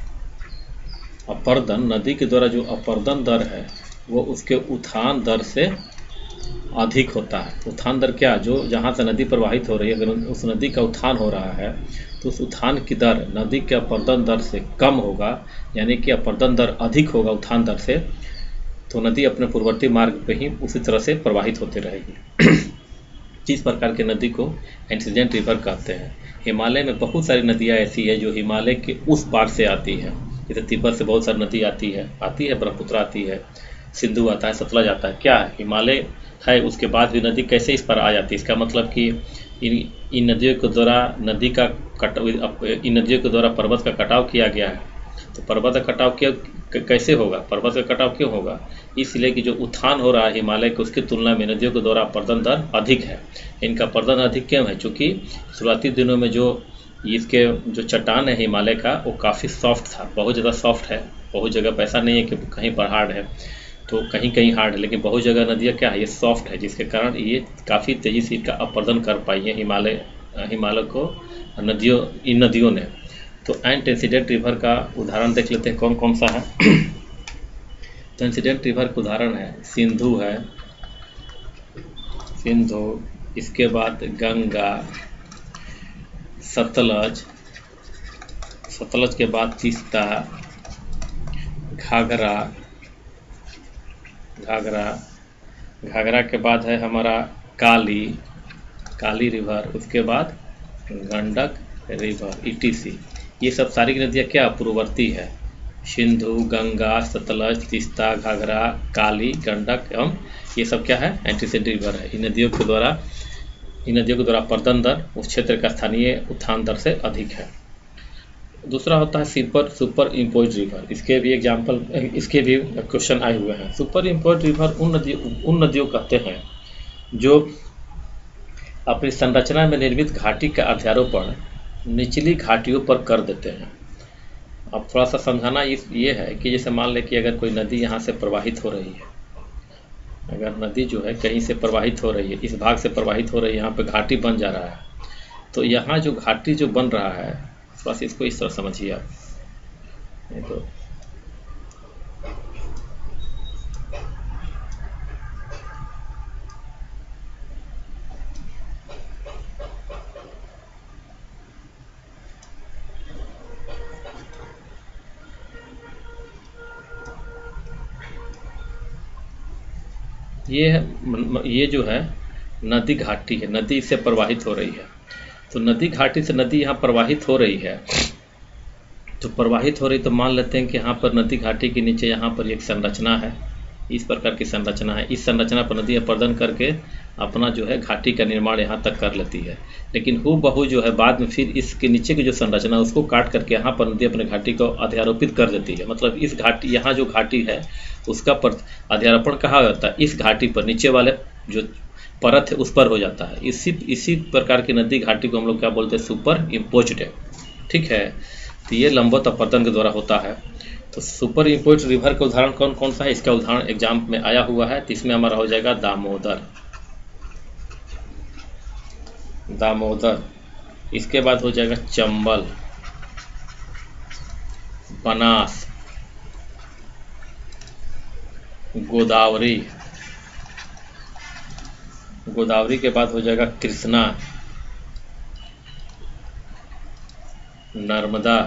अपर्दन नदी के द्वारा जो अपर्दन दर है वो उसके उत्थान दर से अधिक होता है। उत्थान दर क्या, जो जहाँ से नदी प्रवाहित हो रही है, अगर उस नदी का उत्थान हो रहा है तो उस उत्थान की दर नदी के अपर्दन दर से कम होगा, यानी कि अपर्दन दर अधिक होगा उत्थान दर से, तो नदी अपने पूर्ववर्ती मार्ग पे ही उसी तरह से प्रवाहित होती रहेगी। जिस प्रकार के नदी को एंटेसिडेंट रिवर कहते हैं। हिमालय में बहुत सारी नदियाँ ऐसी है जो हिमालय के उस पार से आती हैं, जैसे तिब्बत से बहुत सारी नदी आती है आती है ब्रह्मपुत्र आती है, सिंधु आता है, सतलज आता है। क्या है, हिमालय है, उसके बाद भी नदी कैसे इस पर आ जाती है? इसका मतलब कि इन इन नदियों के द्वारा नदी का कट इन नदियों के द्वारा पर्वत का कटाव किया गया है। तो पर्वत का कटाव क्यों कैसे होगा, पर्वत का कटाव क्यों होगा? इसलिए कि जो उत्थान हो रहा है हिमालय के, उसकी तुलना में नदियों के द्वारा अपरदन दर अधिक है। इनका अपरदन अधिक क्यों है? चूँकि शुरुआती दिनों में जो इसके जो चट्टान है हिमालय का, वो काफ़ी सॉफ्ट था, बहुत ज़्यादा सॉफ्ट है। बहुत जगह पे ऐसा नहीं है कि कहीं पर हार्ड है, तो कहीं कहीं हार्ड है, लेकिन बहुत जगह नदियाँ क्या है, ये सॉफ्ट है, जिसके कारण ये काफ़ी तेज़ी से इसका अपरदन कर पाई है हिमालय हिमालय को नदियों इन नदियों ने। तो एंटीसीडेंट रिवर का उदाहरण देख लेते हैं कौन कौन सा है। तो इंसिडेंट रिवर का उदाहरण है सिंधु है, सिंधु, इसके बाद गंगा, सतलज, सतलज के बाद तीस्ता, घाघरा, घाघरा घाघरा के बाद है हमारा काली, काली रिवर, उसके बाद गंडक रिवर, ईटीसी। ये सब सारी नदियाँ क्या पूर्ववर्ती है, सिंधु, गंगा, सतलज, तीस्ता, घाघरा, काली, गंडक एवं ये सब क्या है, एंटीसीडेंट रिवर है। इन नदियों के द्वारा इन नदियों के द्वारा अपरदन दर उस क्षेत्र का स्थानीय उत्थान दर से अधिक है। दूसरा होता है सुपर सुपर इम्पोज्ड रिवर। इसके भी एग्जाम्पल इसके भी क्वेश्चन आए हुए हैं। सुपर इम्पोज्ड रिवर उन नदियों उन नदियों कहते हैं जो अपनी संरचना में निर्मित घाटी का अध्यारोपण निचली घाटियों पर कर देते हैं। अब थोड़ा सा समझाना इस ये है कि जैसे मान लें कि अगर कोई नदी यहाँ से प्रवाहित हो रही है, अगर नदी जो है कहीं से प्रवाहित हो रही है, इस भाग से प्रवाहित हो रही है, यहाँ पे घाटी बन जा रहा है, तो यहाँ जो घाटी जो बन रहा है, बस इसको इस तरह समझिए आप। नहीं तो ये ये जो है नदी घाटी है, नदी इससे प्रवाहित हो रही है। तो नदी घाटी से नदी यहाँ प्रवाहित हो रही है, तो प्रवाहित हो रही तो मान लेते हैं कि यहाँ पर नदी घाटी के नीचे यहाँ पर एक संरचना है, इस प्रकार की संरचना है। इस संरचना पर नदी अपरदन करके अपना जो है घाटी का निर्माण यहाँ तक कर लेती है, लेकिन हूबहू जो है बाद में फिर इसके नीचे की जो संरचना उसको काट करके यहाँ पर नदी अपने घाटी को अध्यारोपित कर देती है। मतलब इस घाटी यहाँ जो घाटी है उसका पर अध्यारोपण कहाँ होता है, इस घाटी पर नीचे वाले जो परत है उस पर हो जाता है। इसी इसी प्रकार की नदी घाटी को हम लोग क्या बोलते हैं, सुपर इम्पोज्ड है। ठीक है, तो ये लंबवत अपरदन के द्वारा होता है। तो सुपर इम्पोज्ड रिवर का उदाहरण कौन कौन सा है, इसका उदाहरण एग्जाम में आया हुआ है। तो इसमें हमारा हो जाएगा दामोदर, दामोदर, इसके बाद हो जाएगा चंबल, बनास, गोदावरी, गोदावरी के बाद हो जाएगा कृष्णा, नर्मदा,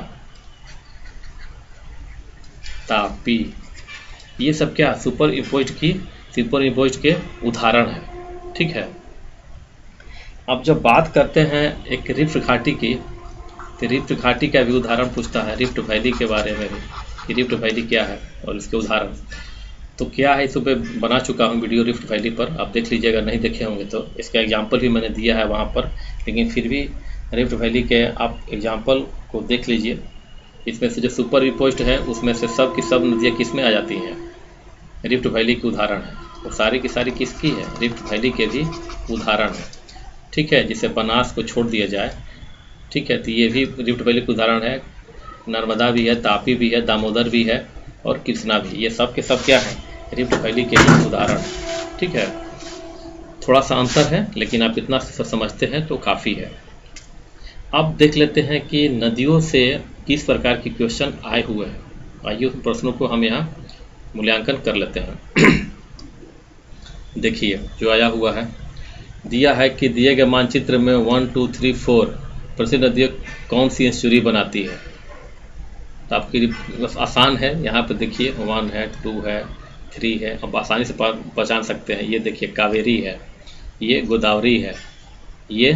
तापी। ये सब क्या सुपर इम्पोज्ड की सुपर इम्पोज्ड के उदाहरण है। ठीक है, अब जब बात करते हैं एक रिफ्ट घाटी की, तो रिफ्ट घाटी का भी उदाहरण पूछता है, रिफ्ट वैली के बारे में भी कि रिफ्ट वैली क्या है और इसके उदाहरण तो क्या है। इस पे बना चुका हूँ वीडियो रिफ्ट वैली पर, आप देख लीजिएगा, नहीं देखे होंगे तो इसका एग्जाम्पल भी मैंने दिया है वहाँ पर, लेकिन फिर भी रिफ्ट वैली के आप एग्जाम्पल को देख लीजिए। इसमें से जो सुपर इम्पोज्ड है उसमें से सब की सब नदियाँ किस में आ जाती हैं, रिफ्ट वैली की उदाहरण है। वो सारी की सारी किसकी है, रिफ्ट वैली के भी उदाहरण है। ठीक है, जिसे बनास को छोड़ दिया जाए, ठीक है, तो ये भी रिफ्ट वैली का उदाहरण है। नर्मदा भी है, तापी भी है, दामोदर भी है और कृष्णा भी, ये सब के सब क्या है, रिफ्ट वैली के ही उदाहरण। ठीक है, थोड़ा सा अंतर है लेकिन आप इतना समझते हैं तो काफ़ी है। अब देख लेते हैं कि नदियों से किस प्रकार के क्वेश्चन आए हुए हैं। आइए उन प्रश्नों को हम यहाँ मूल्यांकन कर लेते हैं। देखिए जो आया हुआ है, दिया है कि दिए गए मानचित्र में वन टू थ्री फोर प्रसिद्ध नदियाँ कौन सी एस्चुरी बनाती है। तो आपकी बस आसान है, यहाँ पर देखिए वन है, टू है, थ्री है, अब आसानी से पहचान सकते हैं। ये देखिए कावेरी है, ये गोदावरी है, ये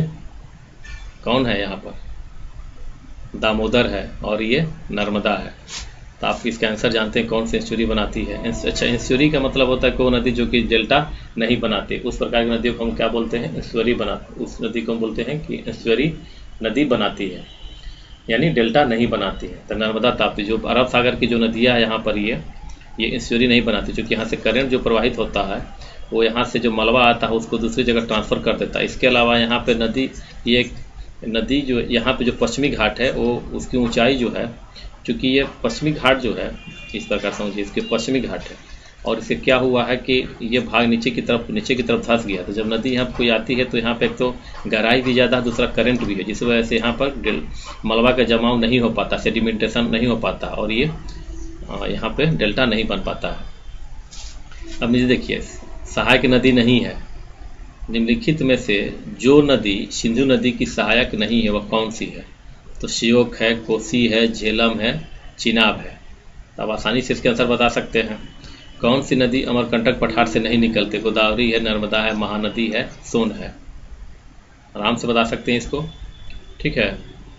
कौन है यहाँ पर दामोदर है और ये नर्मदा है। तो आप इसका आंसर जानते हैं कौन सी एस्चुरी बनाती है। अच्छा, एस्चुरी का मतलब होता है कोई नदी जो कि डेल्टा नहीं बनाती, उस प्रकार की नदियों को हम क्या बोलते हैं, एस्चुरी बनाते, उस नदी को हम बोलते हैं कि एस्चुरी नदी बनाती है, यानी डेल्टा नहीं बनाती है। तो नर्मदा, ताप्ती जो अरब सागर की जो नदियाँ है यहाँ पर ये ये एस्चुरी नहीं बनाती, क्योंकि यहाँ से करंट जो प्रवाहित होता है वो यहाँ से जो मलबा आता है उसको दूसरी जगह ट्रांसफ़र कर देता है। इसके अलावा यहाँ पे नदी, ये नदी जो यहाँ पे जो पश्चिमी घाट है वो उसकी ऊंचाई जो है, चूँकि ये पश्चिमी घाट जो है, इस प्रकार समझिए इसके पश्चिमी घाट है, और इससे क्या हुआ है कि ये भाग नीचे की तरफ नीचे की तरफ धंस गया। तो जब नदी यहाँ कोई आती है तो यहाँ पे एक तो गहराई भी ज़्यादा है, दूसरा करंट भी है, जिस वजह से यहाँ पर मलबा का जमाव नहीं हो पाता, सेडिमेंटेशन नहीं हो पाता, और ये यहाँ पे डेल्टा नहीं बन पाता है। अब मुझे देखिए, सहायक नदी नहीं है, निम्नलिखित में से जो नदी सिंधु नदी की सहायक नहीं है वह कौन सी है? तो श्योक है, कोसी है, झेलम है, चिनाब है। अब आसानी से इसके आंसर बता सकते हैं। कौन सी नदी अमरकंटक पठार से नहीं निकलती? गोदावरी है, नर्मदा है, महानदी है, सोन है। आराम से बता सकते हैं इसको, ठीक है।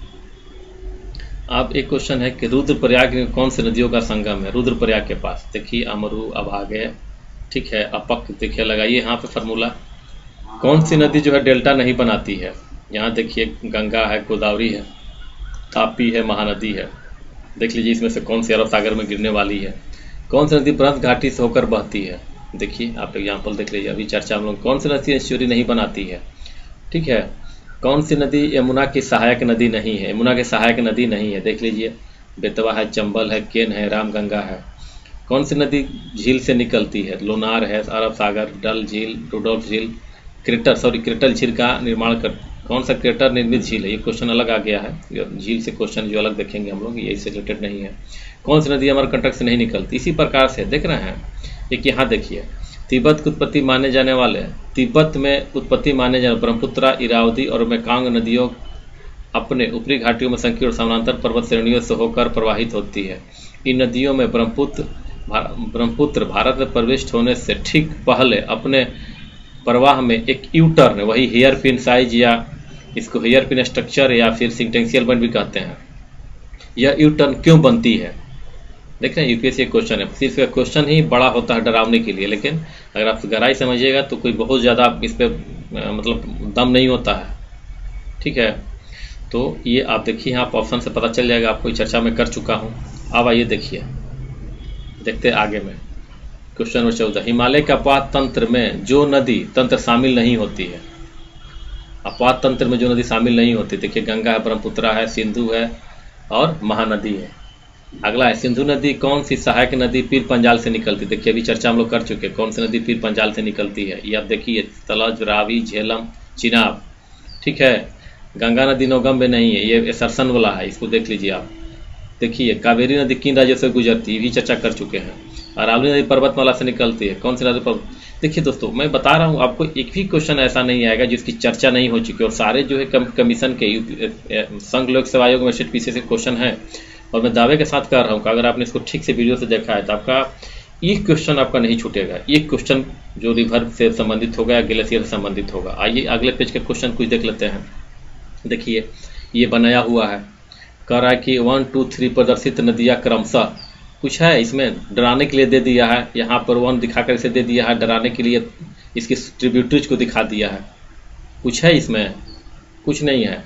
अब एक क्वेश्चन है कि रुद्रप्रयाग में कौन सी नदियों का संगम है? रुद्रप्रयाग के पास देखिए अमरू, अभागे, ठीक है, अपक, देखिए लगाइए यहाँ पे फार्मूला। कौन सी नदी जो है डेल्टा नहीं बनाती है? यहाँ देखिए गंगा है, गोदावरी है, तापी है, महानदी है। देख लीजिए इसमें से कौन सी अरब सागर में गिरने वाली है। कौन सी नदी ब्रह्म घाटी से होकर बहती है? देखिए आप एग्जाम्पल देख लीजिए, अभी चर्चा हम लोग कौन सी नदी एस्चुरी नहीं बनाती है, ठीक है। कौन सी नदी यमुना की सहायक नदी नहीं है? यमुना की सहायक नदी नहीं है, देख लीजिए बेतवा है, चंबल है, केन है, रामगंगा है। कौन सी नदी झील से निकलती है? लोनार है, अरब सागर, डल झील, रुडोल्फ झील, क्रेटर सॉरी क्रेटर झील का निर्माण कर, कौन सा क्रेटर निर्मित झील है? ये क्वेश्चन अलग आ गया है, झील से क्वेश्चन जो अलग देखेंगे हम लोग, ये इससे रिलेटेड नहीं है। कौन सी नदी अमरकंटक से नहीं निकलती? इसी प्रकार से देख रहे हैं, एक यहाँ देखिए, तिब्बत की उत्पत्ति माने जाने वाले, तिब्बत में उत्पत्ति माने जाने ब्रह्मपुत्रा, इरावदी और मेकांग नदियों अपने ऊपरी घाटियों में संकीर्ण समानांतर पर्वत श्रेणियों से होकर प्रवाहित होती है। इन नदियों में ब्रह्मपुत्र ब्रह्मपुत्र भारत में प्रविष्ट होने से ठीक पहले अपने प्रवाह में एक यू टर्न, वही हेयर पिन साइज या इसको हेयर पिन स्ट्रक्चर या फिर सिंटेंशियल बन भी कहते हैं, यह यू टर्न क्यों बनती है? देख रहे हैं यूपीएससी क्वेश्चन है, सिर्फ क्वेश्चन ही बड़ा होता है डरावने के लिए, लेकिन अगर आप गहराई समझिएगा तो कोई बहुत ज़्यादा इस पर मतलब दम नहीं होता है, ठीक है। तो ये आप देखिए, आप ऑप्शन से पता चल जाएगा आपको, चर्चा में कर चुका हूँ। अब आइए देखिए, देखते आगे में क्वेश्चन नंबर चौदह, हिमालय के अपवाद तंत्र में जो नदी तंत्र शामिल नहीं होती है? अपवाद तंत्र में जो नदी शामिल नहीं होती, देखिए गंगा है, ब्रह्मपुत्रा है, सिंधु है और महानदी है। अगला है सिंधु नदी कौन सी सहायक नदी पीर पंजाल से निकलती? देखिए अभी चर्चा हम लोग कर चुके, कौन सी नदी पीर पंजाल से निकलती है? ये आप देखिए, तलज, रावी, झेलम, चिनाब, ठीक है। गंगा नदी नौगम में नहीं है, ये सरसन वाला है, इसको देख लीजिए आप। देखिए कावेरी नदी किन राज्यों से गुजरती है, भी चर्चा कर चुके हैं। अरावली नदी पर्वतमाला से निकलती है, कौन सी नदी पर? देखिए दोस्तों, मैं बता रहा हूँ आपको, एक भी क्वेश्चन ऐसा नहीं आएगा जिसकी चर्चा नहीं हो चुकी, और सारे जो है कम, कमीशन के संघ लोक सेवा आयोग में स्टेट पीसी से क्वेश्चन है, और मैं दावे के साथ कह रहा हूँ कि अगर आपने इसको ठीक से वीडियो से देखा है तो आपका एक क्वेश्चन आपका नहीं छूटेगा, एक क्वेश्चन जो रिवर से संबंधित होगा या ग्लेशियर से संबंधित होगा। आइए अगले पेज के क्वेश्चन कुछ देख लेते हैं। देखिए ये बनाया हुआ है, कह रहा है कि वन टू थ्री प्रदर्शित नदियाँ क्रमशः, कुछ है इसमें डराने के लिए दे दिया है, यहाँ पर वन दिखाकर इसे दे दिया है, डराने के लिए इसकी ट्रिब्यूटरीज को दिखा दिया है। कुछ है इसमें? कुछ नहीं है।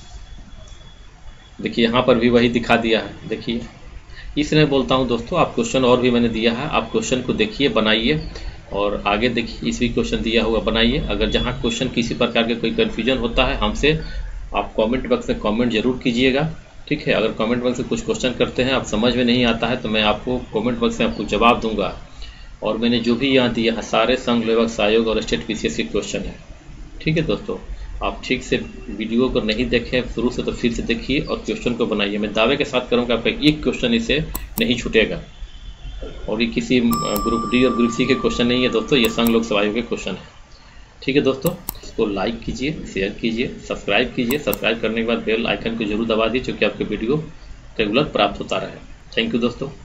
देखिए यहाँ पर भी वही दिखा दिया है। देखिए इसलिए बोलता हूँ दोस्तों, आप क्वेश्चन और भी मैंने दिया है, आप क्वेश्चन को देखिए, बनाइए और आगे देखिए, इस भी क्वेश्चन दिया हुआ बनाइए। अगर जहाँ क्वेश्चन किसी प्रकार के कोई कन्फ्यूजन होता है हमसे, आप कमेंट बॉक्स में कमेंट जरूर कीजिएगा, ठीक है। अगर कमेंट बॉक्स में कुछ क्वेश्चन करते हैं, आप समझ में नहीं आता है, तो मैं आपको कमेंट बॉक्स में आपको जवाब दूंगा। और मैंने जो भी यहाँ दिया है सारे संघ लेवक आयोग और स्टेट पीसीएस के क्वेश्चन है, ठीक है दोस्तों। आप ठीक से वीडियो को नहीं देखें शुरू से तो फिर से देखिए और क्वेश्चन को बनाइए। मैं दावे के साथ करूँगा आपका एक क्वेश्चन इसे नहीं छूटेगा, और ये किसी ग्रुप डी और ग्रुप सी के क्वेश्चन नहीं है दोस्तों, ये संघ लोक सेवा आयोग के क्वेश्चन है, ठीक है दोस्तों। इसको लाइक कीजिए, शेयर कीजिए, सब्सक्राइब कीजिए। सब्सक्राइब करने के बाद बेल आइकन को जरूर दबा दीजिए, क्योंकि आपके वीडियो रेगुलर प्राप्त होता रहे। थैंक यू दोस्तों।